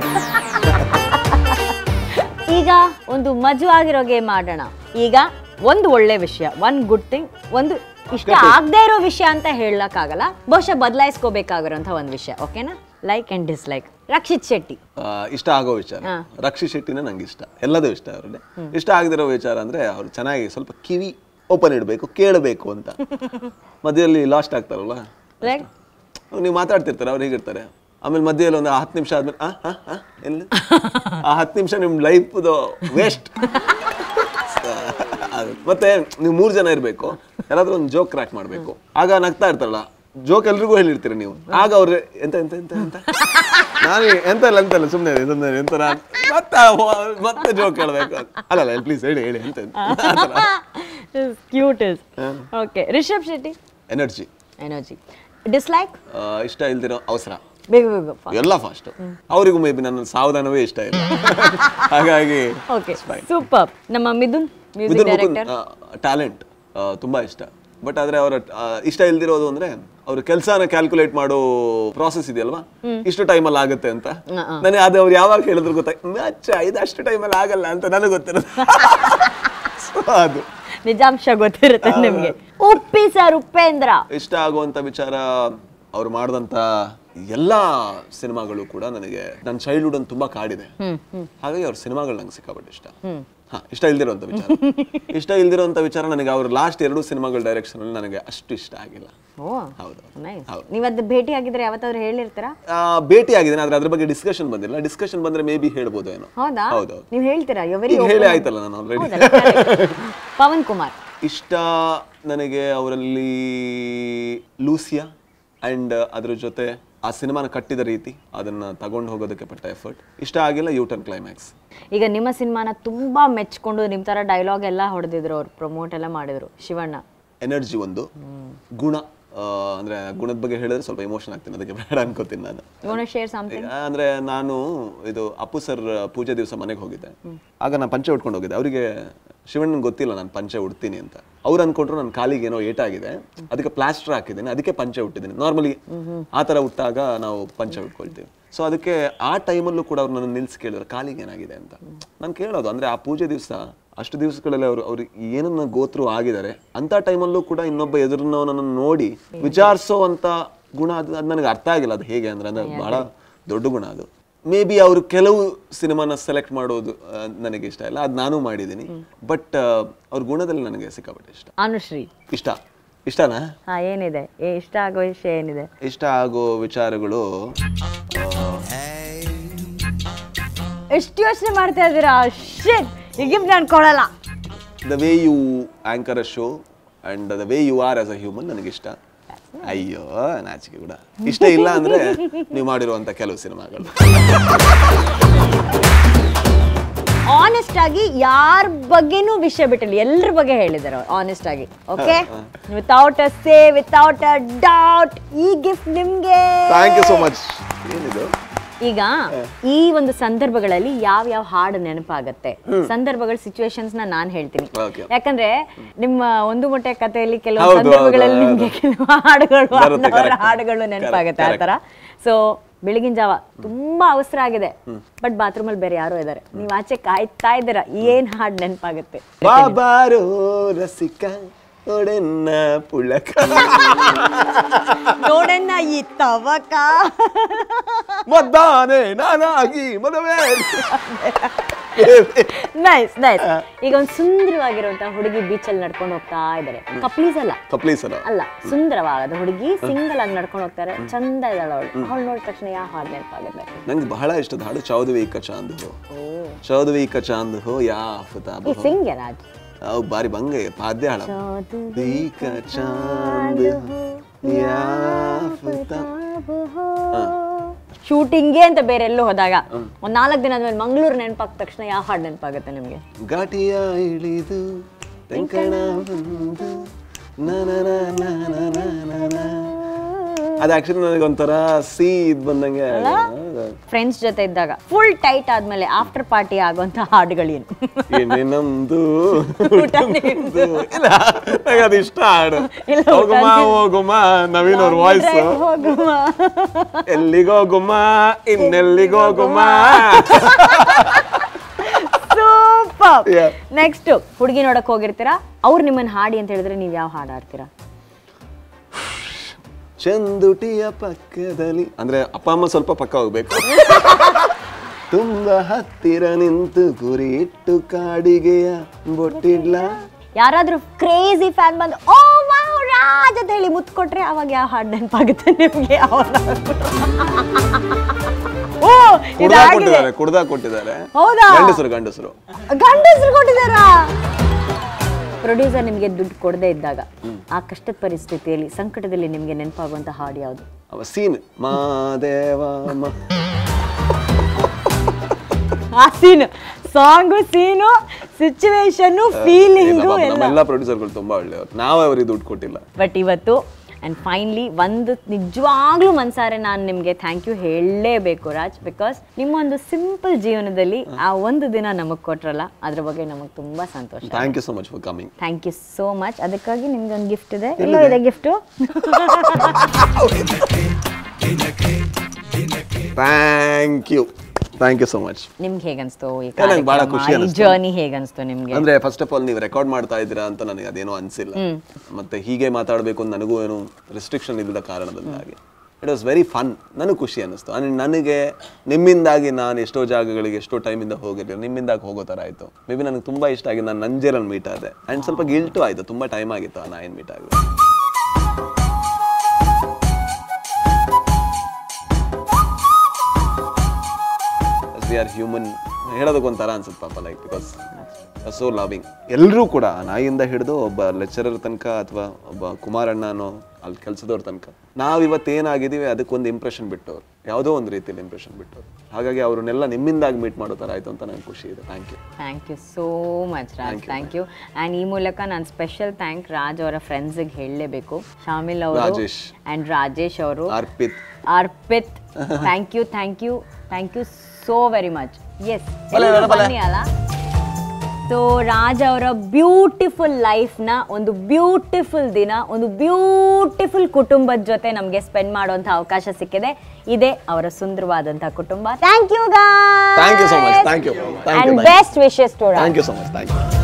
ಈಗ ಒಂದು ಮಜು ಆಗಿರೋ ಗೇಮ್ ಆಡೋಣ. ಈಗ ಒಂದು ಒಳ್ಳೆ ವಿಷಯ, ಒನ್ ಗುಡ್ ಥಿಂಗ್, ಒಂದು ಇಷ್ಟ ಆಗದೆ ಇರೋ ವಿಷಯ ಅಂತ ಹೇಳಕ್ಕಾಗಲ್ಲ, ಬಹುಶಃ ಬದಲಾಯಿಸ್ಕೋಬೇಕಾಗಿರೋಂಥ ಒಂದು ವಿಷಯ. ಓಕೆನಾ? Like and dislike. Rakshit Shetty ಇಷ್ಟ ಆಗೋ ವಿಚಾರ. ರಕ್ಷಿತ್ ಶೆಟ್ಟಿನ ನಂಗೆ ಇಷ್ಟ, ಎಲ್ಲದೂ ಇಷ್ಟ. ಅವ್ರಿಗೆ ಇಷ್ಟ ಆಗದಿರೋ ವಿಚಾರ ಅಂದ್ರೆ ಅವ್ರು ಚೆನ್ನಾಗಿ ಸ್ವಲ್ಪ ಕಿವಿ ಓಪನ್ ಇಡಬೇಕು, ಕೇಳಬೇಕು ಅಂತ. ಮಧ್ಯದಲ್ಲಿ ಲಾಸ್ಟ್ ಆಗ್ತಾರಲ್ಲ, ನೀವು ಮಾತಾಡ್ತಿರ್ತಾರೆ, ಅವ್ರು ಹೇಗಿರ್ತಾರೆ, ಆಮೇಲೆ ಮಧ್ಯದಲ್ಲಿ ಒಂದು 10 ನಿಮಿಷ ಆದ್ಮೇಲೆ ಆ 10 ನಿಮಿಷ ನಿಮ್ ಲೈಫ್ ವೇಸ್ಟ್. ಮತ್ತೆ ನೀವು 3 ಜನ ಇರ್ಬೇಕು, ಯಾರಾದ್ರೂ ಒಂದು ಜೋಕ್ ಕ್ರ್ಯಾಕ್ ಮಾಡ್ಬೇಕು, ಆಗ ನಗ್ತಾ ಇರ್ತಾರಲ್ಲ, ಜೋಕ್ ಎಲ್ರಿಗೂ ಹೇಳಿರ್ತೀರಿ ನೀವು, ಆಗ ಅವ್ರೆ ಎಂತ ಎಂತ ಎಂತ ಎಂತ ನಾನು ಎಂತಲ್ಲ ಸುಮ್ಮನೆ ಎಂತ ಮತ್ತೆ ಜೋಕ್ ಹೇಳ್ಬೇಕು, ಅಲ್ಲ ಪ್ಲೀಸ್ ಹೇಳಿ ಎಂತ. Okay. Rishab Shetty energy. Dislike ಇಷ್ಟ ಇಲ್ದಿರೋ ಅವಸರ, ಬೇಗ ಬೇಗ ಎಲ್ಲ ಫಾಸ್ಟ್. ಅವರಿಗೂ ಮೇ ಬಿ ನನ್ನ ಸಾವಧಾನವೇ ಇಷ್ಟ ಇಲ್ಲ, ಹಾಗಾಗಿ ಓಕೆ. ಸೂಪರ್. ನಮ್ಮ ಮಿಥುನ್ ಮ್ಯೂಸಿಕ್ ಡೈರೆಕ್ಟರ್, ಟ್ಯಾಲೆಂಟ್ ತುಂಬಾ ಇಷ್ಟ. ಬಟ್ ಆದ್ರೆ ಅವರ ಇಷ್ಟ ಇಲ್ದಿರೋದು ಅಂದ್ರೆ ಅವ್ರ ಕೆಲಸನ ಕ್ಯಾಲ್ಕುಲೇಟ್ ಮಾಡೋ ಪ್ರಾಸೆಸ್ ಇದೆಯಲ್ವಾ, ಇಷ್ಟು ಟೈಮಲ್ಲಿ ಆಗುತ್ತೆ ಅಂತ. ನನಗೆ ಅದು ಅವ್ರು ಯಾವಾಗ ಹೇಳಿದ್ರು ಗೊತ್ತಾಯ್ತು, ಇದು ಅಷ್ಟು ಟೈಮಲ್ಲಿ ಆಗಲ್ಲ ಅಂತ ನನಗೆ ಗೊತ್ತಿರೋದು. ಅದು ನಿಜಾಂಶ ಗೊತ್ತಿರುತ್ತೆ ನಿಮ್ಗೆ. ಉಪ್ಪಿ ಸರ್, ಉಪೇಂದ್ರ ಇಷ್ಟ ಆಗುವಂತ ವಿಚಾರ ಅವ್ರು ಮಾಡಿದಂತ ಎಲ್ಲಾ ಸಿನಿಮಾಗಳು ಕೂಡ ನನಗೆ ನನ್ನ ಚೈಲ್ಡ್ಹುಡ್ ಅನ್ನು ತುಂಬಾ ಕಾಡಿದೆ. ಹಾಗಾಗಿ ಅವ್ರ ಸಿನಿಮಾಗಳು ನಂಗೆ ಸಿಕ್ಕಾಪಟ್ಟೆ ಇಷ್ಟ. ಇಷ್ಟ ಇಲ್ದಿರೋಂಥ ವಿಚಾರ ಇಷ್ಟ ಇಲ್ದಿರೋಂಥ ವಿಚಾರ ನನಗೆ ಅವ್ರ ಲಾಸ್ಟ್ 2 ಸಿನಿಮಾಗಳ ಡೈರೆಕ್ಷನ್ ಅಲ್ಲಿ ನನಗೆ ಅಷ್ಟು ಇಷ್ಟ ಆಗಿಲ್ಲ. ಹೌದು. ನೀವು ಅದು ಭೇಟಿ ಆಗಿದ್ರೆ ಯಾವತ್ತಾದ್ರೂ ಹೇಳಿರ್ತೀರಾ? ಭೇಟಿ ಆಗಿದ್ದೇನೆ, ಆದ್ರೆ ಅದ್ರ ಬಗ್ಗೆ ಡಿಸ್ಕಷನ್ ಬಂದಿಲ್ಲ. ಡಿಸ್ಕಷನ್ ಬಂದ್ರೆ ಮೇ ಬಿ ಹೇಳ್ಬೋದು ಏನೋ. ಹೌದು, ನೀವು ಹೇಳ್ತೀರಾ? ಹೇಳಿ ಆಯ್ತಲ್ಲ ನಾನು ಆಲ್ರೆಡಿ. ಪವನ್ ಕುಮಾರ್ ಇಷ್ಟ ನನಗೆ ಅವರಲ್ಲಿ ಲೂಸಿಯಾ ಅಂಡ್ ಅದ್ರ ಜೊತೆ ಆ ಸಿನಿಮಾನ ಕಟ್ಟಿದ ರೀತಿ, ಅದನ್ನ ತಗೊಂಡು ಹೋಗೋದಕ್ಕೆ ಪಟ್ಟ ಎಫರ್ಟ್ ಇಷ್ಟ ಆಗಿಲ್ಲ. U turn climax. ಈಗ ನಿಮ್ಮ ಸಿನಿಮಾನ ತುಂಬಾ ಮೆಚ್ಕೊಂಡು ನಿಮ್ ತರ ಡೈಲಾಗ್ ಎಲ್ಲ ಹೊಡೆದಿದ್ರು, ಅವ್ರು ಪ್ರಮೋಟ್ ಎಲ್ಲ ಮಾಡಿದ್ರು. ಶಿವಣ್ಣ ಎನರ್ಜಿ ಒಂದು, ಗುಣ ಅಂದ್ರೆ ಗುಣದ ಬಗ್ಗೆ ಹೇಳಿದ್ರೆ ಸ್ವಲ್ಪ ಎಮೋಷನ್ ಆಗ್ತೀನಿ, ಅದಕ್ಕೆ ಬೇಡ ಅನ್ಕೋತೀನಿ ನಾನು. ಅಂದ್ರೆ ನಾನು ಇದು ಅಪ್ಪು ಸರ್ ಪೂಜೆ ದಿವಸ ಮನೆಗೆ ಹೋಗಿದ್ದೆ. ಆಗ ನಾನು ಪಂಚೆ ಉಟ್ಕೊಂಡು ಹೋಗಿದ್ದೆ. ಅವರಿಗೆ ಶಿವಣ್ಣನ್ ಗೊತ್ತಿಲ್ಲ ನಾನು ಪಂಚೆ ಉಡ್ತೀನಿ ಅಂತ. ಅವ್ರು ಅನ್ಕೊಂಡ್ರು ನನ್ನ ಕಾಲಿಗೆ ಏನೋ ಏಟಾಗಿದೆ, ಅದಕ್ಕೆ ಪ್ಲಾಸ್ಟರ್ ಹಾಕಿದ್ದೀನಿ, ಅದಕ್ಕೆ ಪಂಚೆ ಉಟ್ಟಿದ್ದೀನಿ. ನಾರ್ಮಲಿ ಆ ತರ ಉಟ್ಟಾಗ ನಾವು ಪಂಚೆ ಉಟ್ಕೊಳ್ತೀವಿ. ಸೊ ಅದಕ್ಕೆ ಆ ಟೈಮಲ್ಲೂ ಕೂಡ ಅವ್ರು ನನ್ನ ನಿಲ್ಸಿ ಕೇಳಿದ್ರು ಕಾಲಿಗೆ ಏನಾಗಿದೆ ಅಂತ. ನಾನು ಕೇಳೋದು ಅಂದ್ರೆ ಆ ಪೂಜೆ ದಿವಸ ಅಷ್ಟು ದಿವಸಗಳಲ್ಲಿ ಅವ್ರು ಏನನ್ನ ಗೋತ್ರು ಆಗಿದ್ದಾರೆ ಅಂತ ಟೈಮಲ್ಲೂ ಕೂಡ ಇನ್ನೊಬ್ಬ ಎದುರಿನವನನ್ನು ನೋಡಿ ವಿಚಾರಿಸೋ ಅಂತ ಗುಣ, ಅದು ನನಗೆ ಅರ್ಥ ಆಗಿಲ್ಲ. ಅದು ಹೇಗೆ ಅಂದ್ರೆ ಬಹಳ ದೊಡ್ಡ ಗುಣ ಅದು. ಮೇ ಬಿ ಅವರು ಕೆಲವು ಸಿನಿಮಾನ ಸೆಲೆಕ್ಟ್ ಮಾಡೋದು ನನಗೆ ಇಷ್ಟ ಇಲ್ಲ, ಅದು ನಾನು ಮಾಡಿದ್ದೀನಿ. ಬಟ್ ಅವ್ರ ಗುಣದಲ್ಲಿ ನನಗೆ ಸಿಕ್ಕಾಪಟ್ಟೆ ಇಷ್ಟ. ಅನುಶ್ರೀ ಇಷ್ಟನಾ? ಏನಿದೆ ಇಷ್ಟ ಆಗೋ ವಿಷಯ? ಏನಿದೆ ಇಷ್ಟ ಆಗೋ ವಿಚಾರಗಳು? ಎಷ್ಟು ಯೋಚನೆ ಮಾಡ್ತಾ ಇದ್ದೀರಾ? ಈಗ ನಾನು ಕೊಡಲ್ಲ. The way you anchor a show and the way you are as a human ನನಗಿಷ್ಟ. ಅಯ್ಯೋ ನಾಚಿಕೆ ಕೂಡ ಇಷ್ಟ ಇಲ್ಲ ಅಂದ್ರೆ ನೀವು ಮಾಡಿರುವಂತ ಕೆಲವು ಸಿನಿಮಾಗಳು. ಆನೆಸ್ಟ್ ಆಗಿ ಯಾರ ಬಗ್ಗೆನೂ ವಿಷಯ ಬಿಟ್ಟಿಲ್ಲ, ಎಲ್ಲರ ಬಗ್ಗೆ ಹೇಳಿದ್ದಾರೆ ಆನೆಸ್ಟ್ ಆಗಿ. Okay, without a say, without a doubt ಈ ಗಿಫ್ಟ್ ನಿಮ್ಗೆ. Thank you so much. ಏನಿದು? ಈಗ ಈ ಒಂದು ಸಂದರ್ಭಗಳಲ್ಲಿ ಯಾವ ಯಾವ ಹಾಡು ನೆನಪಾಗತ್ತೆ, ಸಂದರ್ಭಗಳ ಸಿಚುವೇಶನ್ಸ್ ನಾನ್ ಹೇಳ್ತೀನಿ. ಯಾಕಂದ್ರೆ ನಿಮ್ಮ ಒಂದು ಮೊಟ್ಟೆ ಕಥೆಯಲ್ಲಿ ಕೆಲವು ಸಂದರ್ಭಗಳಲ್ಲಿ ನಿಮ್ಗೆ ಕೆಲವು ಹಾಡುಗಳು ನೆನಪಾಗತ್ತೆ ಆ ತರ. ಸೊ ಬೆಳಗಿನ ಜಾವ ತುಂಬಾ ಅವಸರ ಆಗಿದೆ, ಬಟ್ ಬಾತ್ರೂಮ್ ಅಲ್ಲಿ ಬೇರೆ ಯಾರೋ ಇದಾರೆ, ನೀವ್ ಆಚೆ ಕಾಯ್ತಾ ಇದ್ದೀರಾ, ಏನ್ ಹಾಡು ನೆನಪಾಗತ್ತೆ? ಬಾಬಾರೋ ರಸಿಕ ನೋಡೆನ್ನ ಪುಳಕ ನೋಡೆನ್ನ ಈ ತವಕ ಮದ್ದಾನೆ ನಾನಾಗಿ ಮದುವೆ. Nice nice. ಈಗ ಒಂದು ಸುಂದರವಾಗಿರುವಂತಹ ಹುಡುಗಿ ಬೀಚಲ್ಲಿ ನಡ್ಕೊಂಡು ಹೋಗ್ತಾ ಇದ್ದಾರೆ. ಕಪ್ಲೀಸ್ ಅಲ್ಲ, ಸುಂದರವಾದ ಹುಡುಗಿ ಸಿಂಗಲ್ ಆಗಿ ನಡ್ಕೊಂಡು ಹೋಗ್ತಾರೆ, ಚಂದ ಇದ್ದಾಳೆ ಅವಳು. ಅವಳು ನೋಡಿದ ತಕ್ಷಣ ಯಾವ ಹಾಡು ನೆನಪಾಗುತ್ತೆ? ನಂಗೆ ಬಹಳ ಇಷ್ಟದ ಹಾಡು ಚೌದವಿ ಕ ಚಾಂದ್ ಹೋ. ಚೌದವಿ ಕ ಚಾಂದ್ ಹೋ ಯಾ ಫತಾಬ್ ಹೋ. ಸಿಂಗೆ ರಾಜ್ ಅವು ಬಾರಿ ಬಂಗೆ ಪಾದ್ಯ ಹಾಡ. ಚೌದವಿ ಕ ಚಾಂದ್ ಹೋ ಯಾ ಫತಾಬ್ ಹೋ. ಶೂಟಿಂಗ್ಗೆ ಅಂತ ಬೇರೆ ಎಲ್ಲೂ ಹೋದಾಗ ಒಂದ್ 4 ದಿನ ಆದ್ಮೇಲೆ ಮಂಗಳೂರು ನೆನಪಾದ ತಕ್ಷಣ ಯಾವ ಹಾಡು ನೆನಪಾಗುತ್ತೆ ನಿಮ್ಗೆ? ಘಾಟಿಯ ಇಳಿದು ತೆಂಕಣ ಬಂದು ಅದು ಆಕ್ಚುಲಿ ನನಗೆ ಒಂಥರ ಸಿ ಇದ್ ಬಂದಂಗೆ. ಫ್ರೆಂಡ್ಸ್ ಜೊತೆ ಇದ್ದಾಗ ಫುಲ್ ಟೈಟ್ ಆದ್ಮೇಲೆ ಆಫ್ಟರ್ ಪಾರ್ಟಿ ಆಗುವಂತ ಹಾಡುಗಳೇನು? ನಮ್ದು ಇಲ್ಲ, ನಂಗೆ ಅದು ಇಷ್ಟ ಹಾಡು. ಹೋಗುಮ ನವೀನ್ ಅವ್ರ ವಾಯ್ಸ್. ಎಲ್ಲಿಗೋಗುಮ ಇನ್ನೆಲ್ಲಿಗೋಗುಮ. ಸೂಪರ್. ನೆಕ್ಸ್ಟ್ ಹುಡುಗಿ ನೋಡಕ್ ಹೋಗಿರ್ತೀರಾ, ಅವ್ರು ನಿಮ್ಮನ್ನ ಹಾಡಿ ಅಂತ ಹೇಳಿದ್ರೆ ನೀವ್ ಯಾವ ಹಾಡು ಆಡ್ತೀರಾ? ಚಂದುಟಿಯ ಪಕ್ಕದಲ್ಲಿ, ಅಂದ್ರೆ ಅಪ್ಪ ಅಮ್ಮ ಸ್ವಲ್ಪ ಪಕ್ಕ ಹೋಗ್ಬೇಕು. ತುಂಬಾ ಹತ್ತಿರ ನಿಂತು ಗುರಿ ಇಟ್ಟು ಕಾಡಿಗೆಯ ಬೊಟ್ಟಿಡ್ಲ. ಯಾರಾದ್ರೂ ಕ್ರೇಜಿ ಫ್ಯಾನ್ ಬಂದು ಓ ವಾವ್ ರಾಜ್ ಅಂತ ಹೇಳಿ ಮುತ್ತು ಕೊಟ್ರೆ ಅವಾಗ ಯಾವ ಹಾಡು ನೆನಪಾಗುತ್ತೆ ನಿಮ್ಗೆ? ಕುಡ್ದಾಗ ಕೊಟ್ಟಿದ್ದಾರೆ. ಹೌದಾ? ಗಂಡಸರು ಕೊಟ್ಟಿದ್ದಾರಾ? ಪ್ರೊಡ್ಯೂಸರ್ ನಿಮ್ಗೆ ದುಡ್ಡು ಕೊಡದೇ ಇದ್ದಾಗ, ಆ ಕಷ್ಟದ ಪರಿಸ್ಥಿತಿಯಲ್ಲಿ, ಸಂಕಟದಲ್ಲಿ ನಿಮ್ಗೆ ನೆನಪಾಗುವಂತ ಹಾಡು ಯಾವುದು? ಸೀನ್ ಮಾದೇವ. ಆ scene, song, scene, situation, feeling ಎಲ್ಲ ಪ್ರೊಡ್ಯೂಸರ್ಗಳು ತುಂಬಾ ಒಳ್ಳೆಯವರು. ನಾವು ಅವರಿಗೆ ದುಡ್ಡು ಕೊಟ್ಟಿಲ್ಲ. ಬಟ್ ಇವತ್ತು ಆ್ಯಂಡ್ ಫೈನಲಿ ಒಂದು ನಿಜವಾಗ್ಲೂ ಮನ್ಸಾರೆ ನಾನು ನಿಮಗೆ ಥ್ಯಾಂಕ್ ಯು ಹೇಳಲೇಬೇಕು ರಾಜ್, ಬಿಕಾಸ್ ನಿಮ್ಮ ಒಂದು ಸಿಂಪಲ್ ಜೀವನದಲ್ಲಿ ಆ ಒಂದು ದಿನ ನಮಗೆ ಕೊಟ್ರಲ್ಲ ಅದ್ರ ಬಗ್ಗೆ ನಮಗೆ ತುಂಬ ಸಂತೋಷ. Thank you so much for coming. Thank you so much. ಅದಕ್ಕಾಗಿ ನಿಮ್ಗೆ ಒಂದು ಗಿಫ್ಟ್ ಇದೆ. ಎಲ್ಲೋ ಇದೆ gift? Thank you so much. ನಿಮ್ಗೆ ಹೇಗನ್ಸ್ತು ಈ ಬಹಳ ಖುಷಿ ಅನಿಸ್ತು. ಜರ್ನಿ ಹೇಗನ್ಸ್ತು ನಿಮ್ಗೆ? ಅಂದ್ರೆ ಫಸ್ಟ್ ಆಫ್ ಆಲ್ ನೀವು ರೆಕಾರ್ಡ್ ಮಾಡ್ತಾ ಇದ್ದೀರಾ ಅಂತ ನನಗೆ ಅದೇನೋ ಅನ್ಸಿಲ್ಲ. ಮತ್ತೆ ಹೀಗೆ ಮಾತಾಡಬೇಕು ಅಂತ ನನಗೂ ಏನು ರೆಸ್ಟ್ರಿಕ್ಷನ್ ಇಲ್ಲದ ಕಾರಣದಿಂದಾಗಿ ಇಟ್ ವಾಸ್ ವೆರಿ ಫನ್. ನನಗೆ ಖುಷಿ ಅನ್ನಿಸ್ತು. ನನಗೆ ನಿಮ್ಮಿಂದಾಗಿ ನಾನು ಎಷ್ಟೋ ಜಾಗಗಳಿಗೆ ಎಷ್ಟೋ ಟೈಮಿಂದ ಹೋಗಿರ್ಲಿಲ್ಲ, ನಿಮ್ಮಿಂದಾಗಿ ಹೋಗೋ ಥರ ಆಯಿತು. ಮೇ ಬಿ ನನಗೆ ತುಂಬ ಇಷ್ಟ ಆಗಿ ನಾನು ನಂಜೇರಲ್ಲಿ ಮೀಟ್ ಆದೆ ಆ್ಯಂಡ್ ಸ್ವಲ್ಪ ಗಿಲ್ಟು ಆಯಿತು. ತುಂಬ ಟೈಮ್ ಆಗಿತ್ತು ಆ ನಾಯಿನ ಮೀಟ್ ಆಗಿ. ವಿ ಆರ್ ಹ್ಯೂಮನ್ ಹೇಳೋದಕ್ಕೊಂಥರ ಅನ್ಸುತ್ತೆ ಪಾಪ, ಲೈಕ್ ಬಿಕಾಸ್ ಸೋ ಲವಿಂಗ್. ಎಲ್ಲರೂ ಕೂಡ ನಾಯಿಯಿಂದ ಹಿಡಿದು ಒಬ್ಬ ಲೆಕ್ಚರರ್ ತನಕ ಅಥವಾ ಒಬ್ಬ ಕುಮಾರಣ್ಣ ಅನ್ನೋ ಅಲ್ಲಿ ಕೆಲಸದವ್ರ ತನಕ ನಾವಿವತ್ತೇನಾಗಿದ್ದೀವಿ ಅದಕ್ಕೊಂದು ಇಂಪ್ರೆಷನ್ ಬಿಟ್ಟವ್ರು, ಯಾವುದೋ ಒಂದು ರೀತಿಯಲ್ಲಿ ಇಂಪ್ರೆಷನ್ ಬಿಟ್ಟವ್ರು. ಹಾಗಾಗಿ ಅವ್ರನ್ನೆಲ್ಲ ನಿಮ್ಮಿಂದಾಗಿ ಮೀಟ್ ಮಾಡೋ ಥರ ಆಯಿತು ಅಂತ ನನಗೆ ಖುಷಿ ಇದೆ. Thank you so much Raj. Thank you. And ಈ ಮೂಲಕ ನಾನು ಸ್ಪೆಷಲ್ ಥ್ಯಾಂಕ್ ರಾಜ್ ಅವರ ಫ್ರೆಂಡ್ಸಿಗೆ ಹೇಳಲೇಬೇಕು. ಶಾಮಿಲ್ ಅವರು ಆ್ಯಂಡ್ ರಾಜೇಶ್ ಅವರು, Arpith thank you so very much. Yes ಬನ್ನಿ ಅಲ್ಲ. ಸೊ ರಾಜ್ ಅವರ ಬ್ಯೂಟಿಫುಲ್ ಲೈಫ್ನ ಒಂದು ಬ್ಯೂಟಿಫುಲ್ ದಿನ, ಒಂದು ಬ್ಯೂಟಿಫುಲ್ ಕುಟುಂಬದ ಜೊತೆ ನಮಗೆ ಸ್ಪೆಂಡ್ ಮಾಡುವಂಥ ಅವಕಾಶ ಸಿಕ್ಕಿದೆ. ಇದೇ ಅವರ ಸುಂದರವಾದಂಥ ಕುಟುಂಬ. Thank you guys. Thank you so much. Thank you and best wishes to Raj. Thank you so much. Thank you.